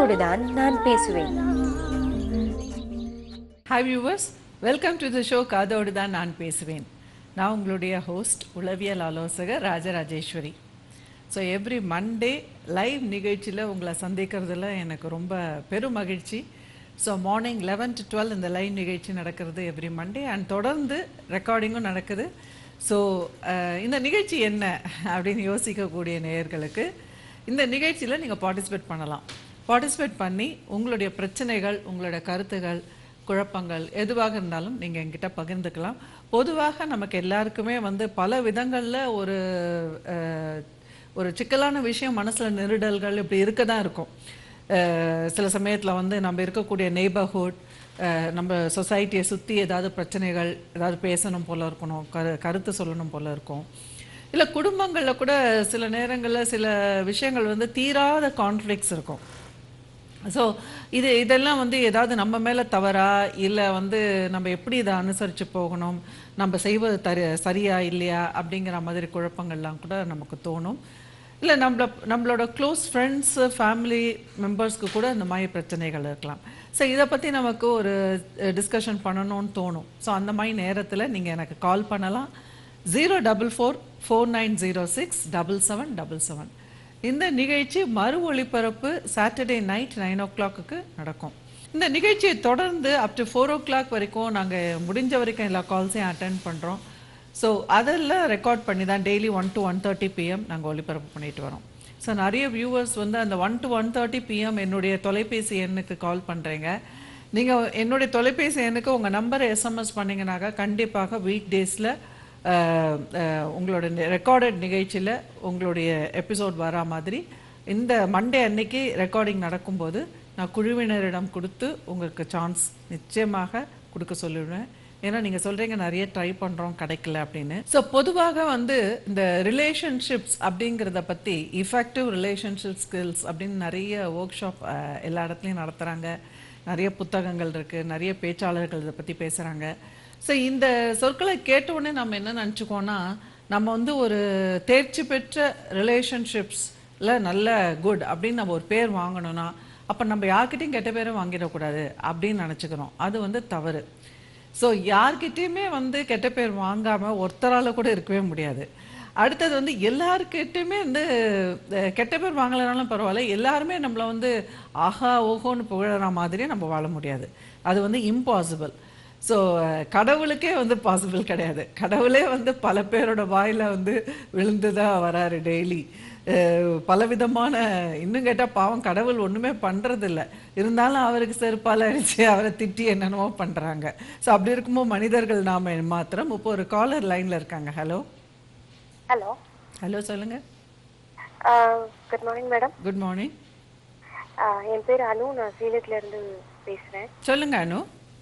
Kathoduthan Nan Pesuven. Hi viewers, welcome to the show Kathoduthan Nan Pesuven. நான் உங்களுடைய host உளவியல் ஆலோசகர் Rajarajeswari. So every Monday live நிகழ்ச்சியில் உங்களை சந்திக்கிறதுல எனக்கு ரொம்ப பெரும் மகிழ்ச்சி. ஸோ மார்னிங் 11 to 12 இந்த லைவ் நிகழ்ச்சி நடக்கிறது எவ்ரி மண்டே அண்ட் தொடர்ந்து ரெக்கார்டிங்கும் நடக்குது. ஸோ இந்த நிகழ்ச்சி என்ன அப்படின்னு யோசிக்கக்கூடிய நேயர்களுக்கு இந்த நிகழ்ச்சியில் நீங்கள் பார்ட்டிசிபேட் பண்ணலாம். பார்ட்டிசிபேட் பண்ணி உங்களுடைய பிரச்சனைகள், உங்களுடைய கருத்துகள், குழப்பங்கள் எதுவாக இருந்தாலும் நீங்கள் என்கிட்ட பகிர்ந்துக்கலாம். பொதுவாக நமக்கு எல்லாருக்குமே பல விதங்களில் ஒரு சிக்கலான விஷயம் மனசில் நெருடல்கள் இப்படி இருக்க தான் இருக்கும். சில சமயத்தில் நம்ம இருக்கக்கூடிய நெய்பர்ஹுட், நம்ம சொசைட்டியை சுற்றி ஏதாவது பிரச்சனைகள், ஏதாவது பேசணும் போல் இருக்கணும், கருத்து சொல்லணும் போல் இருக்கும். இல்லை குடும்பங்களில் கூட சில நேரங்களில் சில விஷயங்கள் தீராத கான்ஃப்ளிக்ட்ஸ் இருக்கும். ஸோ இதெல்லாம் ஏதாவது நம்ம மேலே தவறா, இல்லை நம்ம எப்படி இதை அனுசரித்து போகணும், நம்ம செய்வது சரியா இல்லையா அப்படிங்கிற மாதிரி குழப்பங்கள்லாம் கூட நமக்கு தோணும். இல்லை நம்மளோட க்ளோஸ் ஃப்ரெண்ட்ஸு, ஃபேமிலி மெம்பர்ஸ்க்கு கூட இந்த மாதிரி பிரச்சனைகள் இருக்கலாம். ஸோ இதை பற்றி நமக்கு ஒரு டிஸ்கஷன் பண்ணணும்னு தோணும். ஸோ அந்த மாதிரி நேரத்தில் நீங்கள் எனக்கு கால் பண்ணலாம். 044-4906-7777. இந்த நிகழ்ச்சி மறு ஒளிபரப்பு சாட்டர்டே நைட் 9 o'clock நடக்கும். இந்த நிகழ்ச்சியை தொடர்ந்து அப் டு 4 o'clock வரைக்கும் நாங்கள் முடிஞ்ச வரைக்கும் எல்லா கால்ஸையும் அட்டென்ட் பண்ணுறோம். ஸோ அதெல்லாம் ரெக்கார்ட் பண்ணி தான் டெய்லி 1 to 1:30 PM நாங்கள் ஒளிபரப்பு பண்ணிட்டு வரோம். ஸோ நிறைய வியூவர்ஸ் அந்த 1 to 1:30 PM என்னுடைய தொலைபேசி எண்ணுக்கு கால் பண்ணுறீங்க. நீங்கள் என்னுடைய தொலைபேசி எண்ணுக்கு உங்கள் நம்பரை SMS பண்ணிங்கனாக்கா கண்டிப்பாக வீக் டேஸில் உங்களோட ரெக்கார்டட் நிகழ்ச்சியில் உங்களுடைய எபிசோட் வரா மாதிரி இந்த மண்டே அன்னைக்கு ரெக்கார்டிங் நடக்கும்போது நான் குழுவினரிடம் கொடுத்து உங்களுக்கு சான்ஸ் நிச்சயமாக கொடுக்க சொல்லிடுவேன். ஏன்னா நீங்கள் சொல்கிறீங்க நிறைய ட்ரை பண்ணுறோம் கிடைக்கல அப்படின்னு. ஸோ பொதுவாக இந்த ரிலேஷன்ஷிப்ஸ் அப்படிங்கிறத பற்றி இஃபெக்டிவ் ரிலேஷன்ஷிப் ஸ்கில்ஸ் அப்படின்னு நிறைய ஒர்க் ஷாப் எல்லா இடத்துலையும் நடத்துகிறாங்க. நிறைய புத்தகங்கள் இருக்குது, நிறைய பேச்சாளர்கள் இதை பற்றி பேசுகிறாங்க. ஸோ இந்த சொற்களை கேட்டவுடனே நம்ம என்ன நினச்சிக்கோன்னா, நம்ம ஒரு தேர்ச்சி பெற்ற ரிலேஷன்ஷிப்ஸில் நல்ல குட் அப்படின்னு நம்ம ஒரு பேர் வாங்கணும்னா அப்போ நம்ம யார்கிட்டையும் கெட்ட பேரும் வாங்கிடக்கூடாது அப்படின்னு நினச்சிக்கிறோம். அது தவறு. ஸோ யார்கிட்டையுமே கெட்ட பேர் வாங்காமல் ஒருத்தரால் கூட இருக்கவே முடியாது. அடுத்தது எல்லாருக்கிட்டையுமே கெட்ட பேர் வாங்கலைனாலும் பரவாயில்ல, எல்லாருமே நம்மளை ஆஹா ஓஹோன்னு புகழற மாதிரியே நம்ம வாழ முடியாது. அது இம்பாசிபிள். ஸோ கடவுளுக்கே பாசிபிள் கிடையாது. கடவுளே பல பேரோட வாயில் விழுந்து தான் வராரு டெய்லி. பலவிதமான, இன்னும் கேட்டால் பாவம் கடவுள் ஒன்றுமே பண்ணுறதில்ல, இருந்தாலும் அவருக்கு செருப்பால் அடித்து அவரை திட்டி என்னென்னவோ பண்ணுறாங்க. ஸோ அப்படி இருக்கும்போது மனிதர்கள் நாம் மாத்திரம். இப்போ ஒரு காலர் லைனில் இருக்காங்க. ஹலோ ஹலோ ஹலோ சொல்லுங்கள். Good morning madam. Good morning. என் பேர் அனு, நான் சேலத்துலேருந்து பேசுகிறேன். சொல்லுங்கள் அனு.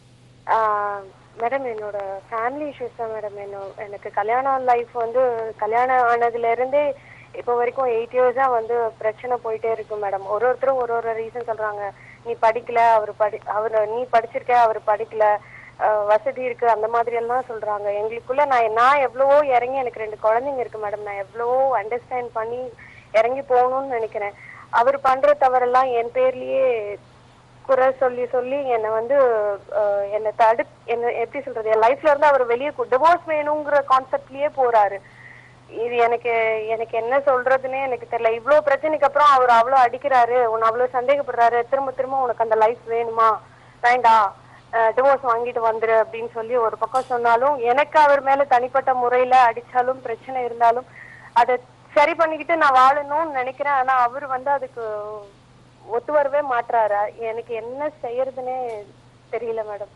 மேடம் என்னோட ஃபேமிலி இஷ்யூஸ் தான் மேடம். எனக்கு கல்யாணம் லைஃப் கல்யாணம் ஆனதுலேருந்தே இப்போ வரைக்கும் 8 years பிரச்சனை போயிட்டே இருக்கு மேடம். ஒருத்தரும் ஒரு ரீசன் சொல்கிறாங்க. நீ படிக்கல, நீ படிச்சிருக்க, அவர் படிக்கல, வசதி இருக்கு, அந்த மாதிரி எல்லாம் சொல்கிறாங்க. எங்களுக்குள்ள நான் எவ்வளவோ இறங்கி, எனக்கு 2 குழந்தைங்க இருக்கு மேடம், நான் எவ்வளவோ அண்டர்ஸ்டாண்ட் பண்ணி இறங்கி போகணும்னு நினைக்கிறேன். அவர் பண்ணுற தவறெல்லாம் என் பேர்லேயே குறை சொல்லி சொல்லி என்னை என்னை என்ன எப்படி சொல்றது, என் லைஃப்ல இருந்து அவர் வெளியே டிவோர்ஸ் வேணுங்கிற கான்செப்ட்லயே போறாரு. இது எனக்கு என்ன சொல்றதுன்னே எனக்கு தெரியல. இவ்வளவு பிரச்சனைக்கு அப்புறம் அவர் அவ்வளோ அடிக்கிறாரு, உன்னை அவ்வளவு சந்தேகப்படுறாரு, திரும்ப திரும்ப உனக்கு அந்த லைஃப் வேணுமா, வேண்டா, டிவோர்ஸ் வாங்கிட்டு வந்துரு அப்படின்னு சொல்லி ஒரு பக்கம் சொன்னாலும், எனக்கு அவர் மேல தனிப்பட்ட முறையில அடிச்சாலும் பிரச்சனை இருந்தாலும் அதை சரி பண்ணிக்கிட்டு நான் வாழணும்னு நினைக்கிறேன். ஆனா அவர் அதுக்கு ஒத்து வரவே மாட்டுறாரு. எனக்கு என்ன செய்யறதுன்னே தெரியல மேடம்.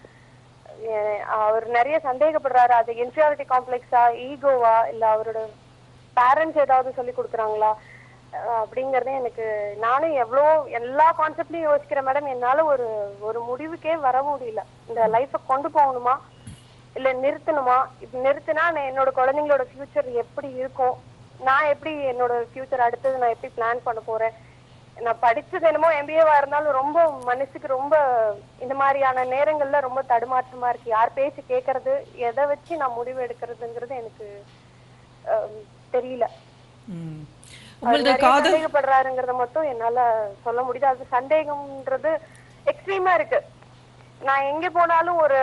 அவர் நிறைய சந்தேகப்படுறாரு. அது இன்ஃபீரியாரிட்டி காம்ப்ளெக்ஸா, ஈகோவா, இல்ல அவரோட பேரண்ட்ஸ் ஏதாவது சொல்லி கொடுக்குறாங்களா அப்படிங்கறதே எனக்கு, நானும் எல்லா கான்செப்ட்லயும் யோசிக்கிறேன் மேடம். என்னால ஒரு முடிவுக்கே வர முடியல. இந்த லைஃபை கொண்டு போகணுமா இல்ல நிறுத்தணுமா? இப்ப நிறுத்தினா என்னோட குழந்தைங்களோட ஃபியூச்சர் எப்படி இருக்கும், நான் எப்படி என்னோட ஃபியூச்சர் அடுத்தது நான் எப்படி பிளான் பண்ண போறேன்? நான் படிச்சது என்னமோ MBA-வா இருந்தாலும் ரொம்ப மனசுக்கு ரொம்ப இந்த மாதிரியான நேரங்கள்ல ரொம்ப தடுமாற்றமா இருக்கு. யார் பேச்சு கேட்கறது, எதை வச்சு நான் முடிவு எடுக்கிறதுங்கிறது எனக்கு தெரியல. ம். அவர் உங்களது நிறைய காதல் சந்தேகப்படுறாருங்கிறத மட்டும் என்னால சொல்ல முடியுது. அது சந்தேகம்ன்றது எக்ஸ்ட்ரீமா இருக்கு. நான் எங்க போனாலும் ஒரு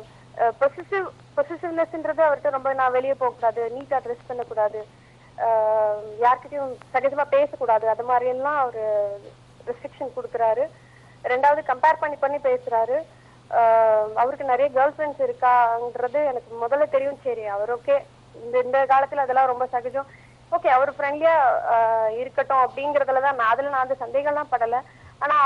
பொசிசிவ்னஸ்ன்றது அவர்கிட்ட ரொம்ப, நான் வெளியே போக கூடாது, நீட்டா ட்ரெஸ் பண்ணக்கூடாது, யார்கிட்டயும் சகஜமா பேசக்கூடாது, அது மாதிரி எல்லாம் அவரு ரெஸ்ட்ரிக்ஷன் கொடுக்குறாரு. ரெண்டாவது கம்பேர் பண்ணி பண்ணி பேசுறாரு. அவருக்கு நிறைய கேர்ள் ஃப்ரெண்ட்ஸ் இருக்கான்றது எனக்கு முதல்ல தெரியும். சரி, அவர் ஓகே, இந்த இந்த காலத்துல அதெல்லாம் ரொம்ப சகஜம், ஓகே அவர் ஃப்ரெண்ட்லியா இருக்கட்டும் அப்படிங்கறதுலதான் நான், அதுல நான் அந்த சந்தேகம்லாம் படல. ஆனா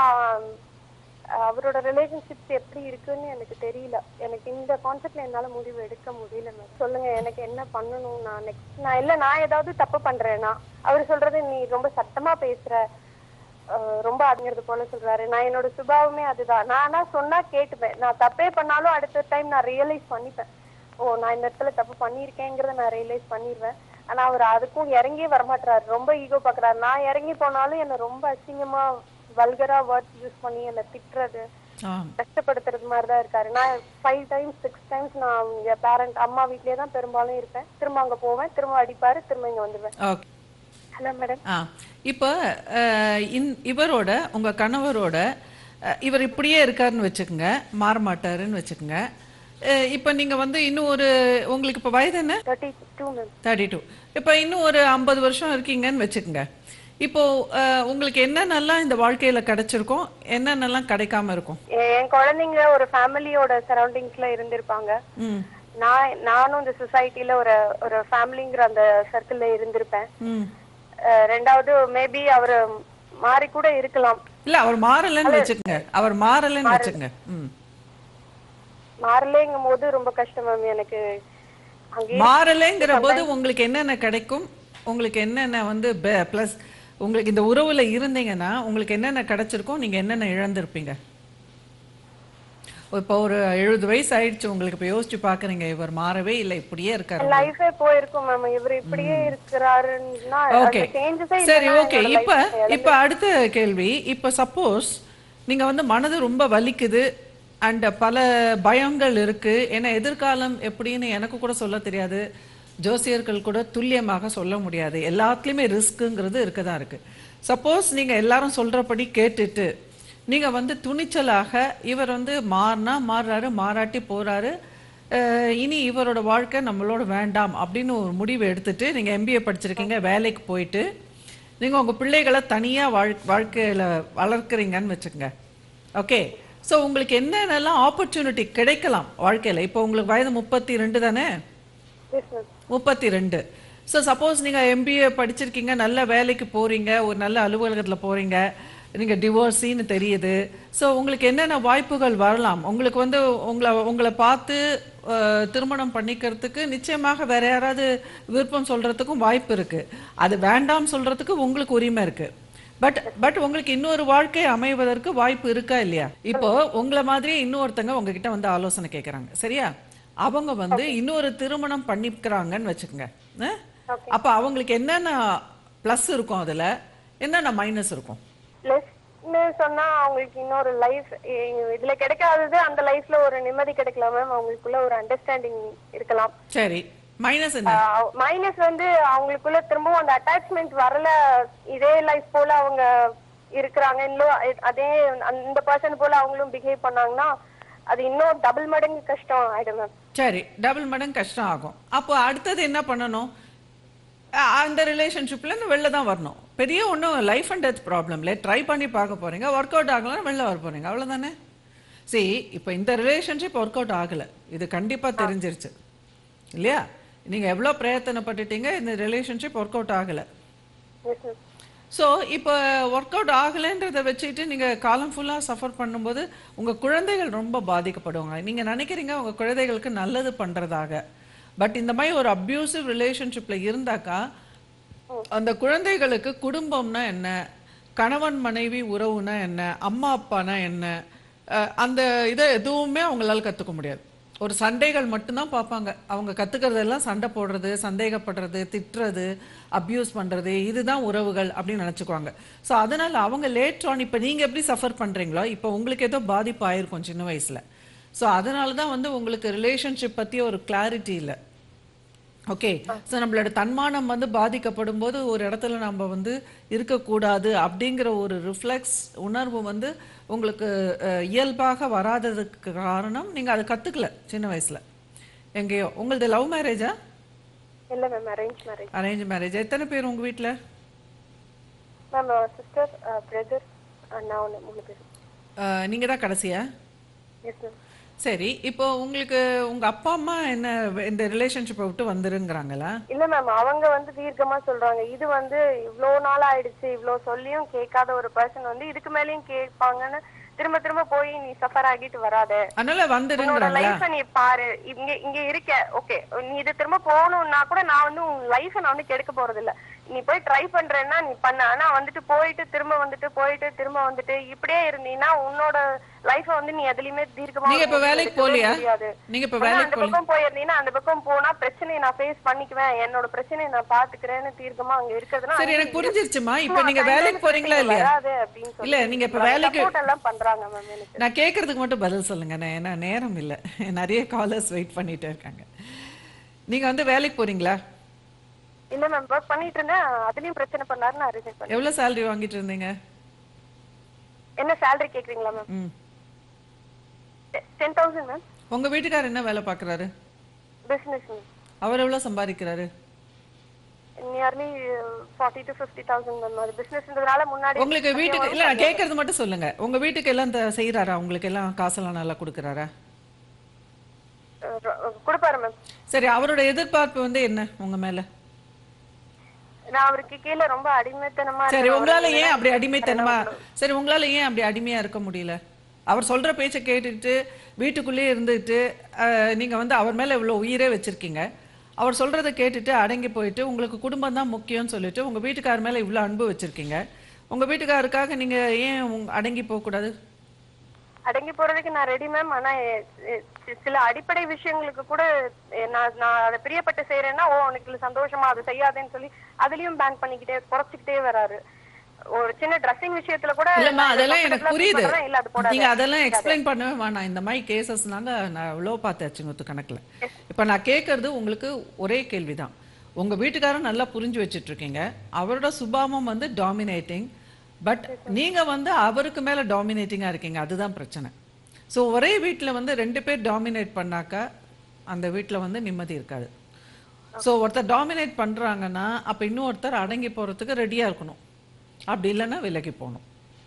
அவரோட ரிலேஷன்ஷிப்ஸ் எப்படி இருக்குன்னு எனக்கு தெரியல. எனக்கு இந்த கான்செப்ட்ல என்னால முடிவு எடுக்க முடியல. மேம் சொல்லுங்க, எனக்கு என்ன பண்ணணும்? நான் நெக்ஸ்ட் நான் ஏதாவது தப்பு பண்றேன்னா? அவர் சொல்றது நீ ரொம்ப சத்தமா பேசுற, ரொம்ப அப்படிங்கிறது போல சொல்றாரு. நான் என்னோட சுபாவமே அதுதான். நானா சொன்னா கேட்டுப்பேன். நான் தப்பே பண்ணாலும் அடுத்த டைம் நான் ரியலைஸ் பண்ணிப்பேன். ஓ, நான் இந்த இடத்துல தப்பு பண்ணிருக்கேங்கிறத நான் ரியலைஸ் பண்ணிடுவேன். ஆனா அவர் அதுக்கும் இறங்கியே வரமாட்டாரு. ரொம்ப ஈகோ பாக்குறாரு. நான் இறங்கி போனாலும் என்ன ரொம்ப அசிங்கமா வல்கரா வேர்ட்ஸ் யூஸ் பண்ணி என்ன திட்டுறது, கஷ்டப்படுத்துறது மாதிரிதான் இருக்காரு. நான் 5 times 6 times நான் என் பேரண்ட் அம்மா வீட்லயே தான் பெரும்பாலும் இருப்பேன். திரும்ப அங்க போவேன், திரும்ப அடிப்பாரு, திரும்ப இங்க வந்துடுவேன். Hello madam. இப்போ இவரோட உங்க கணவரோட இவர் இப்படியே இருக்காருன்னு வச்சுக்கோங்க, மாற மாட்டாருன்னு வச்சுக்கோங்க. இப்போ நீங்க வந்து இன்னும் ஒரு, உங்களுக்கு இப்போ வயது என்ன? 32 மேம். 32. இப்போ இன்னும் ஒரு 50 வருஷம் இருக்கீங்கன்னு வச்சுக்கோங்க. இப்போ உங்களுக்கு என்னென்னலாம் இந்த வாழ்க்கையில கிடைச்சிருக்கும், என்னென்னலாம் கிடைக்காம இருக்கும்? என் குழந்தைங்க ஒரு ஃபேமிலியோட சரௌண்டிங்ஸ்ல இருந்திருப்பாங்க. நானும் இந்த சொசைட்டில ஒரு ஒரு ஃபேமிலிங்கிற அந்த சர்க்கிள்ல இருந்திருப்பேன். ரெண்டாவது மேபி அவர் மாறி கூட இருக்கலாம். இல்ல, அவர் மாறலன்னு வச்சுக்கோங்க, அவர் மாறலன்னு வச்சுக்கோங்க. மாறலேங்கும் போது ரொம்ப கஷ்டம் மேம் எனக்கு. மாறலைங்கிற போது உங்களுக்கு என்னென்ன கிடைக்கும், உங்களுக்கு என்னென்ன வந்து பிளஸ், உங்களுக்கு இந்த உறவுல இருந்தீங்கன்னா உங்களுக்கு என்னென்ன கிடைச்சிருக்கும், நீங்க என்னென்ன இழந்திருப்பீங்க? இப்போ ஒரு 70 வயசு ஆயிடுச்சு உங்களுக்கு, இப்போ யோசிச்சு பாக்குறீங்க, இவர் மாறவே இல்லை, இப்படியே இருக்காரு, லைஃபே போயிருக்கும் மேம், இவர் இப்படியே இருக்கிறாருன்னா. ஓகே, சரி, ஓகே. இப்ப அடுத்த கேள்வி, இப்ப சப்போஸ் நீங்க வந்து மனது ரொம்ப வலிக்குது அண்ட் பல பயங்கள் இருக்கு, ஏன்னா எதிர்காலம் எப்படின்னு எனக்கு கூட சொல்ல தெரியாது, ஜோசியர்கள் கூட துல்லியமாக சொல்ல முடியாது, எல்லாத்துலேயுமே ரிஸ்க்குங்கிறது இருக்க தான் இருக்கு. சப்போஸ் நீங்கள் எல்லாரும் சொல்கிறபடி கேட்டுட்டு நீங்கள் வந்து துணிச்சலாக இவர் வந்து மாறினா மாறுறாரு, மாறாட்டி போகிறாரு, இனி இவரோட வாழ்க்கை நம்மளோட வேண்டாம் அப்படின்னு ஒரு முடிவு எடுத்துட்டு நீங்கள் எம்பிஏ படிச்சிருக்கீங்க, வேலைக்கு போயிட்டு நீங்கள் உங்கள் பிள்ளைகளை தனியாக வாழ்க்கையில் வளர்க்குறீங்கன்னு வச்சுக்கோங்க. ஓகே, ஸோ உங்களுக்கு என்னென்னலாம் ஆப்பர்ச்சுனிட்டி கிடைக்கலாம் வாழ்க்கையில்? இப்போ உங்களுக்கு வயது 32 தானே? 32. ஸோ சப்போஸ் நீங்கள் எம்பிஏ படிச்சிருக்கீங்க, நல்ல வேலைக்கு போகிறீங்க, ஒரு நல்ல அலுவலகத்தில் போகிறீங்க, நீங்கள் டிவோர்ஸின்னு தெரியுது. ஸோ உங்களுக்கு என்னென்ன வாய்ப்புகள் வரலாம்? உங்களுக்கு வந்து உங்களை பார்த்து திருமணம் பண்ணிக்கிறதுக்கு நிச்சயமாக வேற யாராவது விருப்பம் சொல்கிறதுக்கும் வாய்ப்பு இருக்குது, அது வேண்டாம் சொல்கிறதுக்கு உங்களுக்கு உரிமை இருக்குது. பட் உங்களுக்கு இன்னொரு வாழ்க்கை அமைவதற்கு வாய்ப்பு இருக்கா இல்லையா? இப்போ உங்களை மாதிரியே இன்னொருத்தங்க உங்ககிட்ட வந்து ஆலோசனை கேட்குறாங்க, சரியா? அவங்க வந்து இன்னொரு திருமணம் பண்ணிக்கிறாங்கன்னு வச்சுக்கோங்க. அப்ப அவங்களுக்கு என்னென்ன பிளஸ் இருக்கும், அதுல என்னென்ன மைனஸ் இருக்கும்? பிளஸ்னு சொன்னா அவங்களுக்கு இன்னொரு லைஃப் இதுல கிடைக்காதது அந்த லைஃப்ல ஒரு நிம்மதி கிடைக்கலாம் மேம், அவங்களுக்குள்ள ஒரு அண்டர்ஸ்டாண்டிங் இருக்கலாம். சரி, மைனஸ் என்ன? மைனஸ் வந்து அவங்களுக்குள்ள திரும்பவும் அந்த அட்டாச்மெண்ட் வரல, இதே லைஃப் போல அவங்க இருக்கிறாங்க, இன்னும் அதே அந்த பர்சன் போல அவங்களும் பிஹேவ் பண்ணாங்கன்னா அது இன்னும் டபுள் மடங்கு கஷ்டம் ஆயிடும் மேம். சரி, டபுள் மடங்கு கஷ்டம் ஆகும். அப்போ அடுத்தது என்ன பண்ணணும்? அந்த ரிலேஷன்ஷிப்ல இருந்து வெளில தான் வரணும். பெரிய ஒன்றும் லைஃப் அண்ட் டெத் ப்ராப்ளம்ல ட்ரை பண்ணி பார்க்க போறீங்க, ஒர்க் அவுட் ஆகலாம், வெளில வர போறீங்க, அவ்வளோதானே? சரி, இப்போ இந்த ரிலேஷன்ஷிப் ஒர்க் அவுட் ஆகலை, இது கண்டிப்பாக தெரிஞ்சிருச்சு இல்லையா? நீங்கள் எவ்வளோ பிரயத்தனப்பட்டுட்டீங்க, இந்த ரிலேஷன்ஷிப் ஒர்க் அவுட் ஆகலை. ஸோ இப்போ ஒர்க் அவுட் ஆகலைன்றதை வச்சுட்டு நீங்கள் காலம் ஃபுல்லாக சஃபர் பண்ணும்போது உங்கள் குழந்தைகள் ரொம்ப பாதிக்கப்படுவாங்க. நீங்கள் நினைக்கிறீங்க உங்கள் குழந்தைகளுக்கு நல்லது பண்ணுறதாக, பட் இந்த மாதிரி ஒரு அப்யூசிவ் ரிலேஷன்ஷிப்பில் இருந்தாக்கா அந்த குழந்தைகளுக்கு குடும்பம்னா என்ன, கணவன் மனைவி உறவுனா என்ன, அம்மா அப்பானா என்ன, அந்த இதை எதுவுமே அவங்களால கற்றுக்க முடியாது. ஒரு சண்டைகள் மட்டும்தான் பார்ப்பாங்க. அவங்க கற்றுக்கிறதெல்லாம் சண்டை போடுறது, சந்தேகப்படுறது, திட்டுறது, அப்யூஸ் பண்ணுறது, இதுதான் உறவுகள் அப்படின்னு நினச்சிக்குவாங்க. ஸோ அதனால் அவங்க லேட் ஆன், இப்போ நீங்கள் எப்படி சஃபர் பண்ணுறீங்களோ இப்போ உங்களுக்கு ஏதோ பாதிப்பு ஆயிருக்கும் சின்ன வயசில். ஸோ அதனால தான் வந்து உங்களுக்கு ரிலேஷன்ஷிப் பற்றி ஒரு கிளாரிட்டி இல்லை. ஓகே. ஸோ நம்மளோட தன்மானம் வந்து பாதிக்கப்படும் போது ஒரு இடத்துல நம்ம வந்து இருக்கக்கூடாது அப்படிங்கிற ஒரு ரிஃப்ளெக்ஸ் உணர்வு வந்து உங்களுக்கு இயல்பாக வராததுக்கு காரணம் நீங்கள் அதை கற்றுக்கல சின்ன வயசில் எங்கேயோ. உங்களது லவ் மேரேஜா? இல்ல ma'am, arrange marriage. Arrange marriage. எத்தனை பேர் உங்கள் வீட்டில்? மேம் சிஸ்டர், பிரதர், அண்ணா ஒன்று, 3 பேர். நீங்கள் தான் கடைசியா? Yes ma'am. சரி, இப்போ உங்களுக்கு உங்க அப்பா அம்மா என்ன இந்த ரிலேஷன்ஷிப்பை விட்டு வந்துருங்கிறாங்களா? இல்ல மேம், அவங்க வந்து தீர்க்கமா சொல்றாங்க. இது வந்து இவ்ளோ நாள் ஆயிடுச்சு, இவ்ளோ சொல்லியும் கேட்காத ஒரு பர்சன் வந்து இதுக்கு மேலயும் கேட்பாங்கன்னு திரும்ப திரும்ப போய் நீ சஃபர் ஆகிட்டு வராத, அதனால வந்துருங்கறாங்களா? லைஃப நீ பாரு, இங்க இங்க இருக்க, ஓகே நீ இது திரும்ப போகணும்னா கூட நான் வந்து உன் லைஃப நான் வந்து கெடுக்க போறது இல்ல. நீ போய் ட்ரை பண்றேன்னா நீ பண்ண. ஆனா வந்துட்டு போயிட்டு திரும்ப வந்துட்டு போயிட்டு திரும்ப வந்துட்டு இப்படியே இருந்தீன்னா உன்னோட லைஃப வந்து நீ எதுலயுமே தீர்க்கமா நீங்க இப்ப வேலைக்கு போலியா? நீங்க இப்ப வேலைக்கு அந்த பக்கம் போயிருந்தீங்கன்னா அந்த பக்கம் போனா பிரச்சனையை நான் ஃபேஸ் பண்ணிக்குவேன், என்னோட பிரச்சனையை நான் பாத்துக்கிறேன்னு தீர்க்கமா அங்க இருக்கிறதுனா. சரி, எனக்கு புரிஞ்சிருச்சுமா. இப்ப நீங்க வேலைக்கு போறீங்களா இல்லையா? இல்ல, நீங்க இப்ப வேலைக்கு எல்லாம் பண்றாங்க மேம். எனக்கு நான் கேக்குறதுக்கு மட்டும் பதில் சொல்லுங்க. ஏன்னா நேரம் இல்ல, நிறைய காலர்ஸ் வெயிட் பண்ணிட்டே இருக்காங்க. நீங்க வந்து வேலைக்கு போறீங்களா? இல்ல மேம், ஒர்க் பண்ணிட்டு இருந்தேன். அதுலயும் பிரச்சனை பண்ணாரு, நான் ரிசைன் பண்ணேன். எவ்வளவு salary வாங்கிட்டு இருந்தீங்க? என்ன salary கேக்குறீங்களா மேம்? 10,000 மேம். உங்க வீட்டுக்காரர் என்ன வேலை பார்க்கறாரு? Business ma'am. அவர் எவ்வளவு சம்பாதிக்கிறாரு? Nearly 40 to 50,000 ma'am. அது பிசினஸ்ன்றதால முன்னாடி உங்களுக்கு வீட்டுக்கு இல்ல, நான் கேக்குறது மட்டும் சொல்லுங்க. உங்க வீட்டுக்கு எல்லாம் செய்யறாரா? உங்களுக்கு எல்லாம் காசெல்லாம் நல்லா கொடுக்கறாரா? கொடுப்பாரு மேம். சரி, அவரோட எதிர்பார்ப்பு வந்து என்ன உங்க மேல? நான் அவருக்கு கீழே ரொம்ப அடிமைத்தனமா. சரி, உங்களால ஏன் அப்படி அடிமைத்தனமா சரி உங்களால ஏன் அப்படி அடிமையா இருக்க முடியல? அவர் சொல்ற பேச்சை கேட்டுட்டு வீட்டுக்குள்ளேயே இருந்துட்டு நீங்க வந்து அவர் மேல இவ்வளவு உயிரே வச்சிருக்கீங்க. அவர் சொல்றதை கேட்டுட்டு அடங்கி போயிட்டு உங்களுக்கு குடும்பம் தான் முக்கியம்னு சொல்லிட்டு உங்க வீட்டுக்காரர் மேல இவ்வளவு அன்பு வச்சிருக்கீங்க. உங்க வீட்டுக்காரருக்காக நீங்க ஏன் அடங்கி போக கூடாது? அடங்கி போறதுக்கு நான் ரெடி மேம். ஆனா சில அடிப்படை விஷயங்களுக்கு கூட நான் அதை பிரியப்பட்டு செய்யறேன்னா உனக்கு சந்தோஷமா அதை செய்யாதேன்னு சொல்லி அதுலயும் பேன் பண்ணிக்கிட்டே குறைச்சிக்கிட்டே வராரு. ஒரு சின்ன ட்ரெஸ்ஸிங் விஷயத்துல கூட இல்லம்மா, அதெல்லாம் எனக்கு புரியுது. நீங்க அதெல்லாம் எக்ஸ்பிளைன் பண்ணவே வேணாம். இந்த மாதிரி கேசஸ்னால நான் எவ்வளோ பார்த்தாச்சு நூற்றுக்கணக்கில். இப்போ நான் கேட்கறது உங்களுக்கு ஒரே கேள்விதான். உங்க வீட்டுக்காரன் நல்லா புரிஞ்சு வச்சுட்டு இருக்கீங்க. அவரோட சுபாவம் வந்து டாமினேட்டிங். பட் நீங்க வந்து அவருக்கு மேல டாமினேட்டிங்கா இருக்கீங்க. அதுதான் பிரச்சனை. ஸோ ஒரே வீட்டில் வந்து 2 பேர் டாமினேட் பண்ணாக்கா அந்த வீட்டில் வந்து நிம்மதி இருக்காது. ஸோ ஒருத்தர் டாமினேட் பண்றாங்கன்னா அப்போ இன்னொருத்தர் அடங்கி போறதுக்கு ரெடியா இருக்கணும். அப்படி இல்லைன்னா விலகி போகணும்.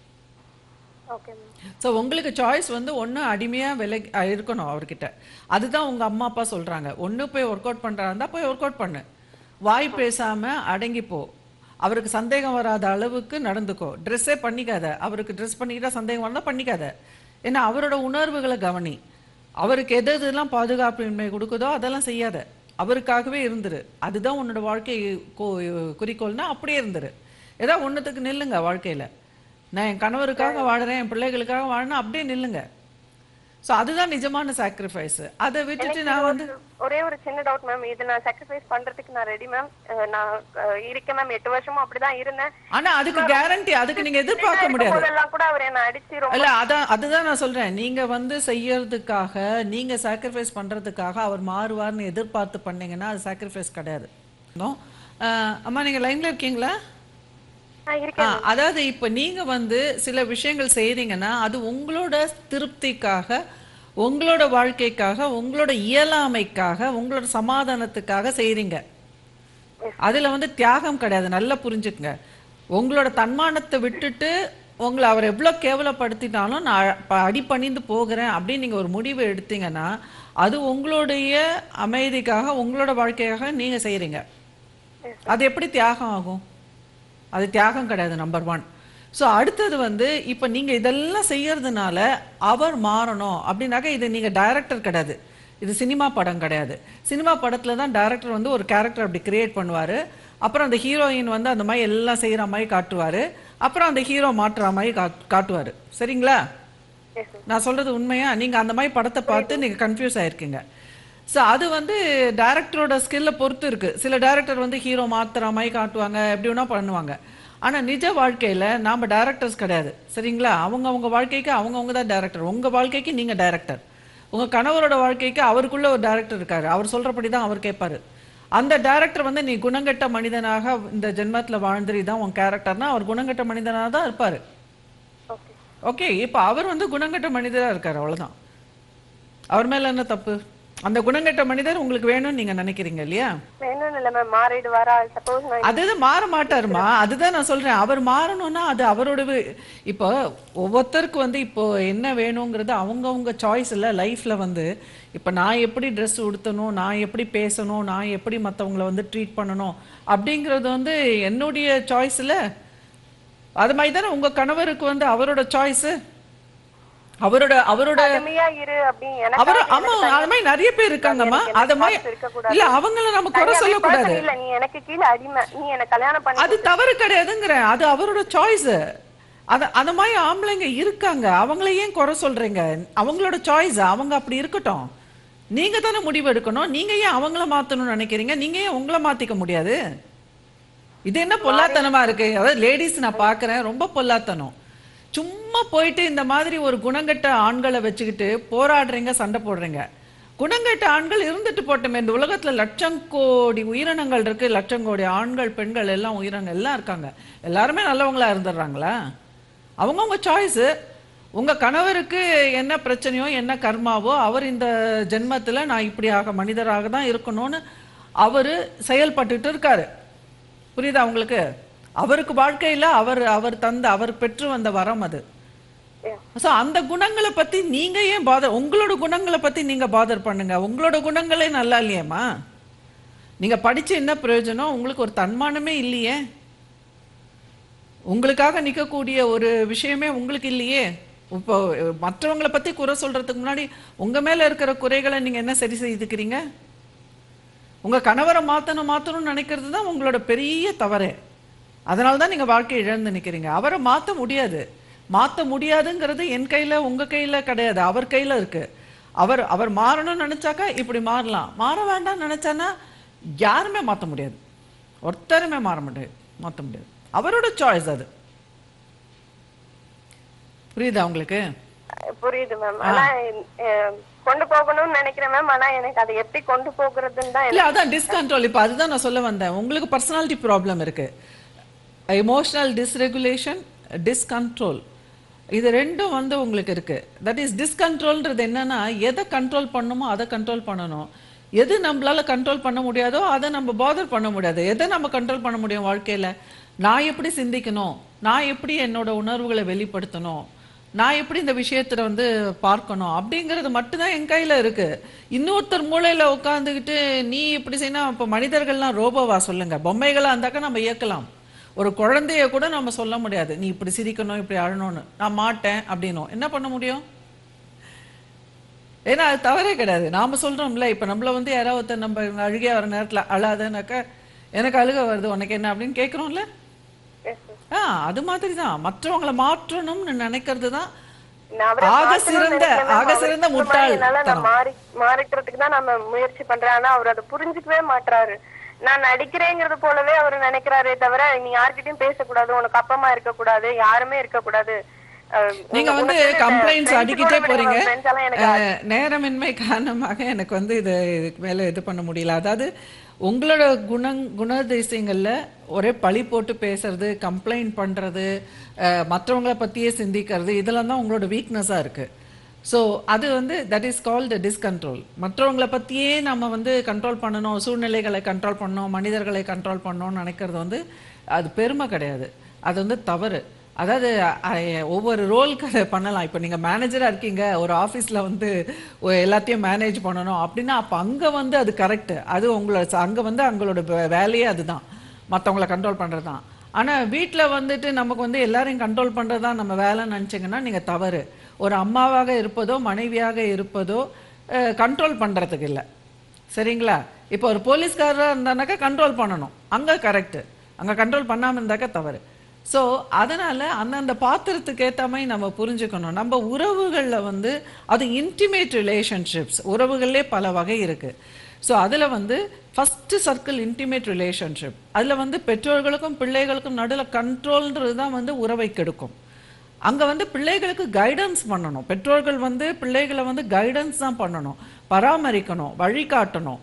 ஸோ உங்களுக்கு சாய்ஸ் வந்து ஒன்று அடிமையாக விலகி இருக்கணும் அவர்கிட்ட. அதுதான் உங்கள் அம்மா அப்பா சொல்கிறாங்க. ஒன்று போய் ஒர்க் அவுட் பண்ணுறா இருந்தால் போய் ஒர்க் அவுட் பண்ணு, வாய் பேசாமல் அடங்கிப்போ, அவருக்கு சந்தேகம் வராத அளவுக்கு நடந்துக்கோ, ட்ரெஸ்ஸே பண்ணிக்காத, அவருக்கு ட்ரெஸ் பண்ணிக்கிட்டா சந்தேகம் வந்தால் பண்ணிக்காத. ஏன்னா அவரோட உணர்வுகளை கவனி. அவருக்கு எது எதுலாம் பாதுகாப்பின்மை கொடுக்குதோ அதெல்லாம் செய்யாத, அவருக்காகவே இருந்துரு. அதுதான் உன்னோட வாழ்க்கை குறிக்கோள்னா அப்படியே இருந்துரு. ஏதோ ஒன்றுத்துக்கு நில்லுங்க வாழ்க்கையில். நான் என் கணவருக்காக வாடுறேன், என் பிள்ளைகளுக்காக வாழணும், அப்படியே நில்லுங்க. ஸோ அதுதான் நிஜமான சாக்ரிஃபைஸ். அதை விட்டுட்டு நான் வந்து ஒரே ஒரு சின்ன டவுட் மேம். இது நான் சாக்ரிஃபைஸ் பண்றதுக்கு நான் ரெடி மேம். நான் இருக்கேன் மேம். 8 வருஷமா அப்படிதான் இருந்தேன். ஆனா அதுக்கு கேரண்டி, அதுக்கு நீங்க எதிர்பார்க்க முடியாது. அதெல்லாம் கூட அவர் என்ன அடிச்சு ரொம்ப இல்ல, அதுதான் நான் சொல்றேன். நீங்க வந்து செய்யறதுக்காக, நீங்க சாக்ரிஃபைஸ் பண்றதுக்காக அவர் மாறுவார்னு எதிர்பார்த்து பண்ணீங்கன்னா அது சாக்ரிஃபைஸ் கிடையாது. அம்மா, நீங்க லைன்ல இருக்கீங்களா? அதாவது இப்ப நீங்க வந்து சில விஷயங்கள் செய்றீங்கன்னா அது உங்களோட திருப்திக்காக, உங்களோட வாழ்க்கைக்காக, உங்களோட இயலாமைக்காக, உங்களோட சமாதானத்துக்காக செய்றீங்க. அதுல வந்து தியாகம் கிடையாது. நல்லா புரிஞ்சுக்குங்க. உங்களோட தன்மானத்தை விட்டுட்டு உங்களை அவர் எவ்வளவு கேவலப்படுத்தினாலும் நான் அடிபணிந்து போகிறேன் அப்படின்னு நீங்க ஒரு முடிவு எடுத்தீங்கன்னா அது உங்களுடைய அமைதிக்காக, உங்களோட வாழ்க்கைக்காக நீங்க செய்றீங்க. அது எப்படி தியாகம் ஆகும்? அது தியாகம் கிடையாது. நம்பர் 1. ஸோ அடுத்தது வந்து இப்போ நீங்கள் இதெல்லாம் செய்யறதுனால அவர் மாறணும் அப்படின்னாக்கா இது நீங்கள் டைரக்டர் கிடையாது, இது சினிமா படம் கிடையாது. சினிமா படத்தில் தான் டைரக்டர் வந்து ஒரு கேரக்டர் அப்படி கிரியேட் பண்ணுவார். அப்புறம் அந்த ஹீரோயின் வந்து அந்த மாதிரி எல்லாம் செய்கிற மாதிரி காட்டுவார். அப்புறம் அந்த ஹீரோ மாற்றுற மாதிரி காட்டுவார். சரிங்களா? நான் சொல்கிறது உண்மையா? நீங்கள் அந்த மாதிரி படத்தை பார்த்து நீங்கள் கன்ஃபியூஸ் ஆகிருக்கீங்க. ஸோ அது வந்து டைரக்டரோட ஸ்கில்லை பொறுத்து இருக்குது. சில டைரக்டர் வந்து ஹீரோ மாற்றுற மாதிரி காட்டுவாங்க, எப்படி வேணா பண்ணுவாங்க. ஆனால் நிஜ வாழ்க்கையில் நாம் டைரக்டர்ஸ் கிடையாது. சரிங்களா? அவங்க வாழ்க்கைக்கு அவங்க தான் டைரக்டர். உங்கள் வாழ்க்கைக்கு நீங்கள் டைரக்டர். உங்கள் கணவரோட வாழ்க்கைக்கு அவருக்குள்ள ஒரு டைரக்டர் இருக்காரு. அவர் சொல்கிறபடி தான் அவர் கேட்பாரு. அந்த டைரக்டர் வந்து நீ குணங்கெட்ட மனிதனாக இந்த ஜென்மத்துல வாழ்ந்துரி தான் உன் கேரக்டர்னா அவர் குணங்கெட்ட மனிதனாக தான் இருப்பாரு. ஓகே, இப்போ அவர் வந்து குணங்கெட்ட மனிதரா இருக்காரு, அவ்வளவுதான். அவர் மேல என்ன தப்பு? அந்த குணங்கெட்ட மனிதர் உங்களுக்கு வேணும்னு நீங்க நினைக்கிறீங்க இல்லையா? வேணும்னு இல்ல மேம், மாறிடுவாரா? சப்போஸ் அதுதான் மாற மாட்டாருமா, அதுதான் நான் சொல்றேன். அவர் மாறணும்னா அது அவரோட இப்போ ஒவ்வொருத்தருக்கு வந்து இப்போ என்ன வேணுங்கிறது அவங்கவுங்க சாய்ஸ் இல்லை லைஃப்ல வந்து. இப்போ நான் எப்படி ட்ரெஸ் உடுத்தணும், நான் எப்படி பேசணும், நான் எப்படி மற்றவங்களை வந்து ட்ரீட் பண்ணணும் அப்படிங்கிறது வந்து என்னுடைய சாய்ஸ் இல்லை. அது மாதிரி தானே உங்க கணவருக்கு வந்து அவரோட சாய்ஸ், அவரோட அவரோட ஆமா, அது மாதிரி நிறைய பேர் இருக்காங்கம்மா. அத மாதிரி இல்ல, அவங்கள நம்ம குறை சொல்லக்கூடாது. அது தவறு கிடையாதுங்கிறேன், அது அவரோட சாய்ஸ். அந்த மாதிரி ஆம்பளைங்க இருக்காங்க, அவங்கள ஏன் குறை சொல்றீங்க? அவங்களோட சாய்ஸ், அவங்க அப்படி இருக்கட்டும். நீங்க தானே முடிவு எடுக்கணும். நீங்க ஏன் அவங்கள மாத்தணும்னு நினைக்கிறீங்க? நீங்க ஏன் உங்களை மாத்திக்க முடியாது? இது என்ன பொல்லாத்தனமா இருக்கு? அதாவது லேடிஸ் நான் பாக்குறேன் ரொம்ப பொல்லாத்தனம். சும்மா போயிட்டு இந்த மாதிரி ஒரு குணங்கெட்ட ஆண்களை வச்சுக்கிட்டு போராடுறீங்க, சண்டை போடுறீங்க. குணங்கெட்ட ஆண்கள் இருந்துட்டு போட்டோமே, இந்த உலகத்துல லட்சம் கோடி உயிரினங்கள் இருக்கு, லட்சம் கோடி ஆண்கள் பெண்கள் எல்லாம் உயிரினங்கள் எல்லாம் இருக்காங்க. எல்லாருமே நல்லவங்களா இருந்துடுறாங்களா? அவங்கவுங்க சாய்ஸ். உங்க கணவருக்கு என்ன பிரச்சனையோ என்ன கர்மாவோ, அவர் இந்த ஜென்மத்துல நான் இப்படியாக மனிதராக தான் இருக்கணும்னு அவரு செயல்பட்டுட்டு இருக்காரு. புரியுதா உங்களுக்கு? அவருக்கு வாழ்க்கையில அவர் பெற்று வந்த வரம் அது. அந்த குணங்களை பத்தி நீங்க ஏன் உங்களோட குணங்களை பத்தி நீங்க பாதர் பண்ணுங்க. உங்களோட குணங்களே நல்லா இல்லையேம்மா. நீங்க படிச்சு என்ன பிரயோஜனம்? உங்களுக்கு ஒரு தன்மானமே இல்லையே, உங்களுக்காக நிக்கக்கூடிய ஒரு விஷயமே உங்களுக்கு இல்லையே. இப்போ மற்றவங்களை பத்தி குறை சொல்றதுக்கு முன்னாடி உங்க மேல இருக்கிற குறைகளை நீங்க என்ன சரி செய்துக்கிறீங்க? உங்க கணவரை மாத்தணும்னு நினைக்கிறது தான் உங்களோட பெரிய தவறே. அதனால தான் நீங்க வாழ்க்கை இழந்து நிக்கிறீங்க. அவரை மாத்த முடியாதுங்கிறது என் கையில உங்க கையில கிடையாது, அவர் கையில இருக்கு. அவர் மாறணும்னு நினைச்சாக்கா இப்படி மாறலாம், மாற வேண்டாம்னு நினைச்சானா யாருமே மாத்த முடியாது, ஒருத்தருமே மாத்த முடியாது. அவரோட சாய்ஸ் அது. புரியுதா உங்களுக்கு? புரியுது மேம். ஆனா கொண்டு போகணும்னு நினைக்கிறேன் மேம். ஆனா எனக்கு அதை எப்படி கொண்டு போகிறதுன்னு தான் இல்ல, அதான் டிஸ்கண்ட்ரோல். இப்ப அதுதான் நான் சொல்ல வந்தேன். உங்களுக்கு பர்சனாலிட்டி ப்ராப்ளம் இருக்கு, எமோஷனல் டிஸ்ரெகுலேஷன், டிஸ்கண்ட்ரோல், இது ரெண்டும் வந்து உங்களுக்கு இருக்கு. தட் இஸ் டிஸ்கண்ட்ரோல்ன்றது என்னன்னா, எதை கண்ட்ரோல் பண்ணணுமோ அதை கண்ட்ரோல் பண்ணணும். எது நம்மளால கண்ட்ரோல் பண்ண முடியாதோ அதை நம்ம பாதர் பண்ண முடியாது. எதை நம்ம கண்ட்ரோல் பண்ண முடியும் வாழ்க்கையில? நான் எப்படி சிந்திக்கணும், நான் எப்படி என்னோட உணர்வுகளை வெளிப்படுத்தணும், நான் எப்படி இந்த விஷயத்துல வந்து பார்க்கணும் அப்படிங்கிறது மட்டும்தான் என் கையில இருக்கு. இன்னொருத்தர் மூளையில உட்காந்துக்கிட்டு நீ இப்படி செய்யணும். இப்போ மனிதர்கள்லாம் ரோபோவா சொல்லுங்க? பொம்மைகளா இருந்தாக்கா நம்ம இயக்கலாம். ஒரு குழந்தைய கூட நம்ம சொல்ல முடியாது நீ இப்படி சிரிக்கணும் இப்படி அழணும்னு. நான் மாட்டேன் அப்படின்னும் என்ன பண்ண முடியும்? ஏன்னா அது தவறே கிடையாது. நாம சொல்றோம்ல, இப்ப நம்மள வந்து யாராவது நம்ம அழுகையா வர நேரத்துல அழாதனாக்கா எனக்கு அழுக வருது உனக்கு என்ன அப்படின்னு கேட்கிறோம்ல. அது மாதிரிதான் மற்றவங்களை மாற்றணும்னு நினைக்கிறது தான் ஆக சிறந்த முட்டாள். மாறிக்கிறதுக்கு தான் நம்ம முயற்சி பண்றேன். ஆனா அவர் அதை புரிஞ்சுக்கவே மாட்டாரு. நான் நடிக்கிறேங்கிறது போலவே அவர் நினைக்கிறாரே தவிர நீ யார்கிட்டயும் பேசக்கூடாது, உனக்கு அப்பமா இருக்க கூடாது, யாருமே இருக்க கூடாது. நீங்க வந்து கம்ப்ளைண்ட்ஸ் அடிக்கிட்டே போறீங்க. நேரமின்மை காரணமாக எனக்கு வந்து இதுக்கு மேல இது பண்ண முடியல. அதாவது உங்களோட குணதிசயங்கள்ல ஒரே பழி போட்டு பேசுறது, கம்ப்ளைண்ட் பண்றது, மற்றவங்களை பத்தியே சிந்திக்கிறது, இதெல்லாம் தான் உங்களோட வீக்னஸா இருக்கு. ஸோ அது வந்து தட் இஸ் கால்டு டிஸ்கண்ட்ரோல். மற்றவங்களை பற்றியே நம்ம வந்து கண்ட்ரோல் பண்ணணும், சூழ்நிலைகளை கண்ட்ரோல் பண்ணணும், மனிதர்களை கண்ட்ரோல் பண்ணணும்னு நினைக்கிறது வந்து அது பெருமை கிடையாது, அது வந்து தவறு. அதாவது ஒவ்வொரு ரோலுக்கு அதை பண்ணலாம். இப்போ நீங்கள் மேனேஜராக இருக்கீங்க, ஒரு ஆஃபீஸில் வந்து எல்லாத்தையும் மேனேஜ் பண்ணணும் அப்படின்னா அப்போ அங்கே வந்து அது கரெக்டு. அது உங்களோட அங்கே வந்து அவங்களோட வேலையே அதுதான், மற்றவங்களை கண்ட்ரோல் பண்ணுறது தான். ஆனால் வீட்டில் வந்துட்டு நமக்கு வந்து எல்லாரையும் கண்ட்ரோல் பண்ணுறது தான் நம்ம வேலைன்னு நினச்சிங்கன்னா நீங்கள் தவறு. ஒரு அம்மாவாக இருப்பதோ மனைவியாக இருப்பதோ கண்ட்ரோல் பண்ணுறதுக்கு இல்லை, சரிங்களா? இப்போ ஒரு போலீஸ்காரராக இருந்தானாக்கா கண்ட்ரோல் பண்ணணும், அங்கே கரெக்டு. அங்கே கண்ட்ரோல் பண்ணாமல் இருந்தாக்கா தவறு. ஸோ அதனால் அந்தந்த பாத்திரத்துக்கு ஏற்ற மாதிரி நம்ம புரிஞ்சுக்கணும். நம்ம உறவுகளில் வந்து அது இன்டிமேட் ரிலேஷன்ஷிப்ஸ், உறவுகள்லே பல வகை இருக்குது. ஸோ அதில் வந்து ஃபஸ்ட்டு சர்க்கிள் இன்டிமேட் ரிலேஷன்ஷிப். அதில் வந்து பெற்றோர்களுக்கும் பிள்ளைகளுக்கும் நடுவில் கண்ட்ரோல்ன்றது தான் வந்து உறவை கெடுக்கும். அங்கே வந்து பிள்ளைகளுக்கு கைடன்ஸ் பண்ணணும். பெற்றோர்கள் வந்து பிள்ளைகளை வந்து கைடன்ஸ் தான் பண்ணணும், பராமரிக்கணும், வழிகாட்டணும்.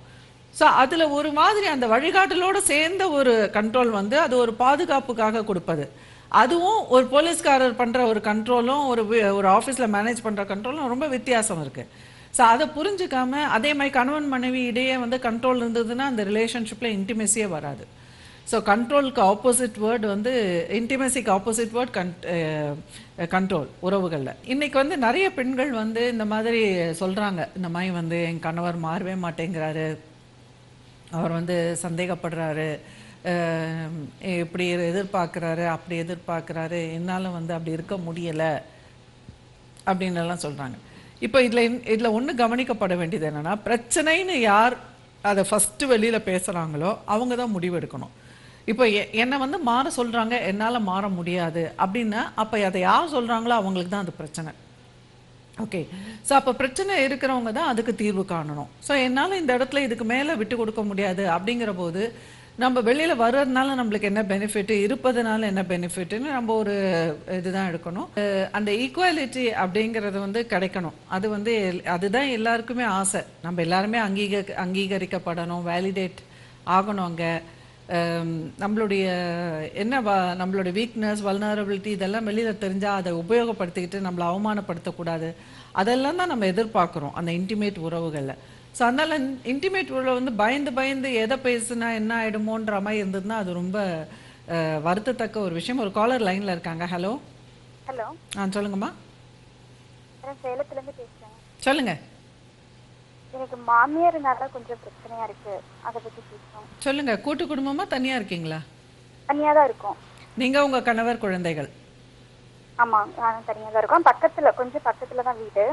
ஸோ அதில் ஒரு மாதிரி அந்த வழிகாட்டலோடு சேர்ந்த ஒரு கண்ட்ரோல் வந்து அது ஒரு பாதுகாப்புக்காக கொடுப்பது. அதுவும் ஒரு போலீஸ்காரர் பண்ணுற ஒரு கண்ட்ரோலும் ஒரு ஆஃபீஸில் மேனேஜ் பண்ணுற கண்ட்ரோலும் ரொம்ப வித்தியாசம் இருக்குது. ஸோ அதை புரிஞ்சுக்காம அதே மாதிரி கணவன் மனைவி இடையே வந்து கண்ட்ரோல் இருந்ததுன்னா அந்த ரிலேஷன்ஷிப்பில் இன்டிமெசியே வராது. ஸோ கண்ட்ரோலுக்கு ஆப்போசிட் வேர்டு வந்து இன்டிமெசிக்கு ஆப்போசிட் வேர்ட் கண்ட்ரோல் உறவுகளில். இன்றைக்கி வந்து நிறைய பெண்கள் வந்து இந்த மாதிரி சொல்கிறாங்க, இந்த மாதிரி வந்து என் கணவர் மாறவே மாட்டேங்கிறாரு, அவர் வந்து சந்தேகப்படுறாரு, இப்படி எதிர்பார்க்குறாரு, அப்படி எதிர்பார்க்குறாரு, என்னால் வந்து அப்படி இருக்க முடியலை அப்படின்னு எல்லாம் சொல்கிறாங்க. இப்போ இதில் ஒன்று கவனிக்கப்பட வேண்டியது என்னென்னா, பிரச்சனைன்னு யார் அதை ஃபஸ்ட்டு வெளியில் பேசுகிறாங்களோ அவங்க தான் முடிவெடுக்கணும். இப்போ என்னை வந்து மாற சொல்கிறாங்க, என்னால் மாற முடியாது அப்படின்னா அப்போ அதை யார் சொல்கிறாங்களோ அவங்களுக்கு தான் அது பிரச்சனை. ஓகே, ஸோ அப்போ பிரச்சனை இருக்கிறவங்க தான் அதுக்கு தீர்வு காணணும். ஸோ என்னால் இந்த இடத்துல இதுக்கு மேலே விட்டு கொடுக்க முடியாது அப்படிங்கிற போது நம்ம வெளியில் வர்றதுனால நம்மளுக்கு என்ன பெனிஃபிட், இருப்பதுனால என்ன பெனிஃபிட்னு நம்ம ஒரு இதுதான் எடுக்கணும். அந்த ஈக்குவாலிட்டி அப்படிங்கிறது வந்து கிடைக்கணும். அது வந்து அதுதான் எல்லாருக்குமே ஆசை. நம்ம எல்லாருமே அங்கீகரிக்கப்படணும், வேலிடேட் ஆகணும். அங்கே நம்மளுடைய நம்மளுடைய வீக்னஸ், வல்னரபிலிட்டி இதெல்லாம் வெளியில் தெரிஞ்சால் அதை உபயோகப்படுத்திக்கிட்டு நம்மளை அவமானப்படுத்தக்கூடாது. அதெல்லாம் தான் நம்ம எதிர்பார்க்குறோம் அந்த இன்டிமேட் உறவுகளில். ஸோ அதனால் இன்டிமேட் உறவு வந்து பயந்து எதை பேசுனா என்ன ஆகிடுமோன்ற மாதிரி இருந்ததுன்னா அது ரொம்ப வருத்தத்தக்க ஒரு விஷயம். ஒரு காலர் லைனில் இருக்காங்க. ஹலோ. ஹலோ. சொல்லுங்கம்மா. சேலத்துலேருந்து பேசுகிறேன். சொல்லுங்க. எனக்கு மாமியார்னால கொஞ்சம் பிரச்சனையா இருக்கு, அதை பத்தி பேசணும். சொல்லுங்க. கூட்டு குடும்பமா தனியா இருக்கீங்களா? தனியா தான் இருக்கோம். நீங்க உங்க கணவர் குழந்தைகள்? ஆமா, நான் தனியா தான் இருக்கோம். கொஞ்சம் பக்கத்துல தான் வீடு.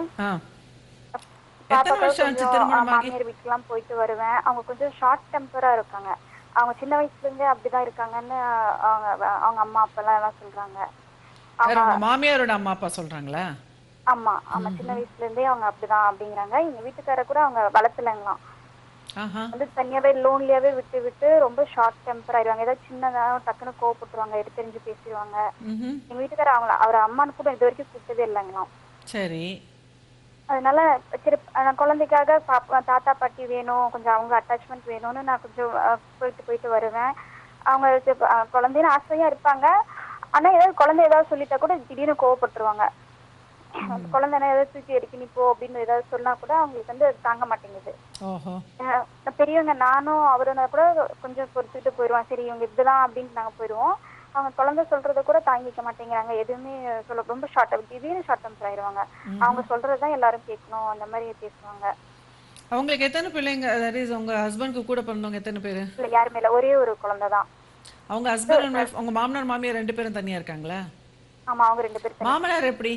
எத்தனை வருஷம் ஆச்சு திருமணமாகி? மாமியார் வீட்டுக்குலாம் போயிட்டு வருவேன். அவங்க கொஞ்சம் ஷார்ட் டெம்பரா இருக்காங்க. அவங்க சின்ன வயசுல இருந்தே அப்படிதான் இருக்காங்கன்னு அவங்க அம்மா அப்பா எல்லாம் சொல்றாங்க. அவங்க மாமியாரோட அம்மா அப்பா சொல்றாங்களா? ஆமா ஆமா, சின்ன வயசுல இருந்தே அவங்க அப்படிதான் அப்படிங்கிறாங்க. எங்க வீட்டுக்கார கூட அவங்க வளர்த்துலங்களாம், வந்து தனியாவே லோன்லியாவே விட்டு விட்டு ரொம்ப ஷார்ட் டெம்பர் ஆயிடுவாங்க. ஏதாவது சின்னதா டக்குன்னு கோவப்பட்டுருவாங்க, எடுத்து தெரிஞ்சு பேசிடுவாங்க. எங்க வீட்டுக்கார அவர் அம்மானு கூட இது வரைக்கும் கூப்பிட்டதே இல்லைங்களாம். சரி. அதனால சரி, குழந்தைக்காக தாத்தா பாட்டி வேணும், கொஞ்சம் அவங்க அட்டாச்மெண்ட் வேணும்னு நான் கொஞ்சம் போயிட்டு வருவேன். அவங்க குழந்தைன்னு ஆசையா இருப்பாங்க. ஆனா ஏதாவது குழந்தை ஏதாவது சொல்லிட்டா கூட திடீர்னு கோவப்பட்டுருவாங்க. குழந்தைனா ஏதாவது தூக்கி எடுக்க நீ போ அப்படின்னு ஏதாவது சொன்னா கூட அவங்களுக்கு வந்து தாங்க மாட்டேங்குது. பெரியவங்க நானும் அவருனா கூட கொஞ்சம் பொறுத்துக்கிட்டு போயிடுவோம். சரி இவங்க இப்படிதான் அப்படின்னு நாங்க போயிடுவோம். அவங்க குழந்தை சொல்றத கூட தாங்கிக்க மாட்டேங்கிறாங்க. எதுவுமே சொல்ல ரொம்ப திடீர்னு ஷார்ட் டெம்பர் ஆயிடுவாங்க. அவங்க சொல்றதுதான் எல்லாரும் கேட்கணும், அந்த மாதிரி பேசுவாங்க. அவங்களுக்கு எத்தனை பிள்ளைங்க? உங்க ஹஸ்பண்ட்க்கு கூட பிறந்தவங்க எத்தனை பேரு? இல்ல, யாருமே இல்ல, ஒரே ஒரு குழந்தை தான். அவங்க ஹஸ்பண்ட் அண்ட் வைஃப், உங்க மாமனார் மாமியார் ரெண்டு பேரும் தனியா இருக்காங்களா? ஆமா, அவங்க ரெண்டு பேரும். மாமனார் எப்படி?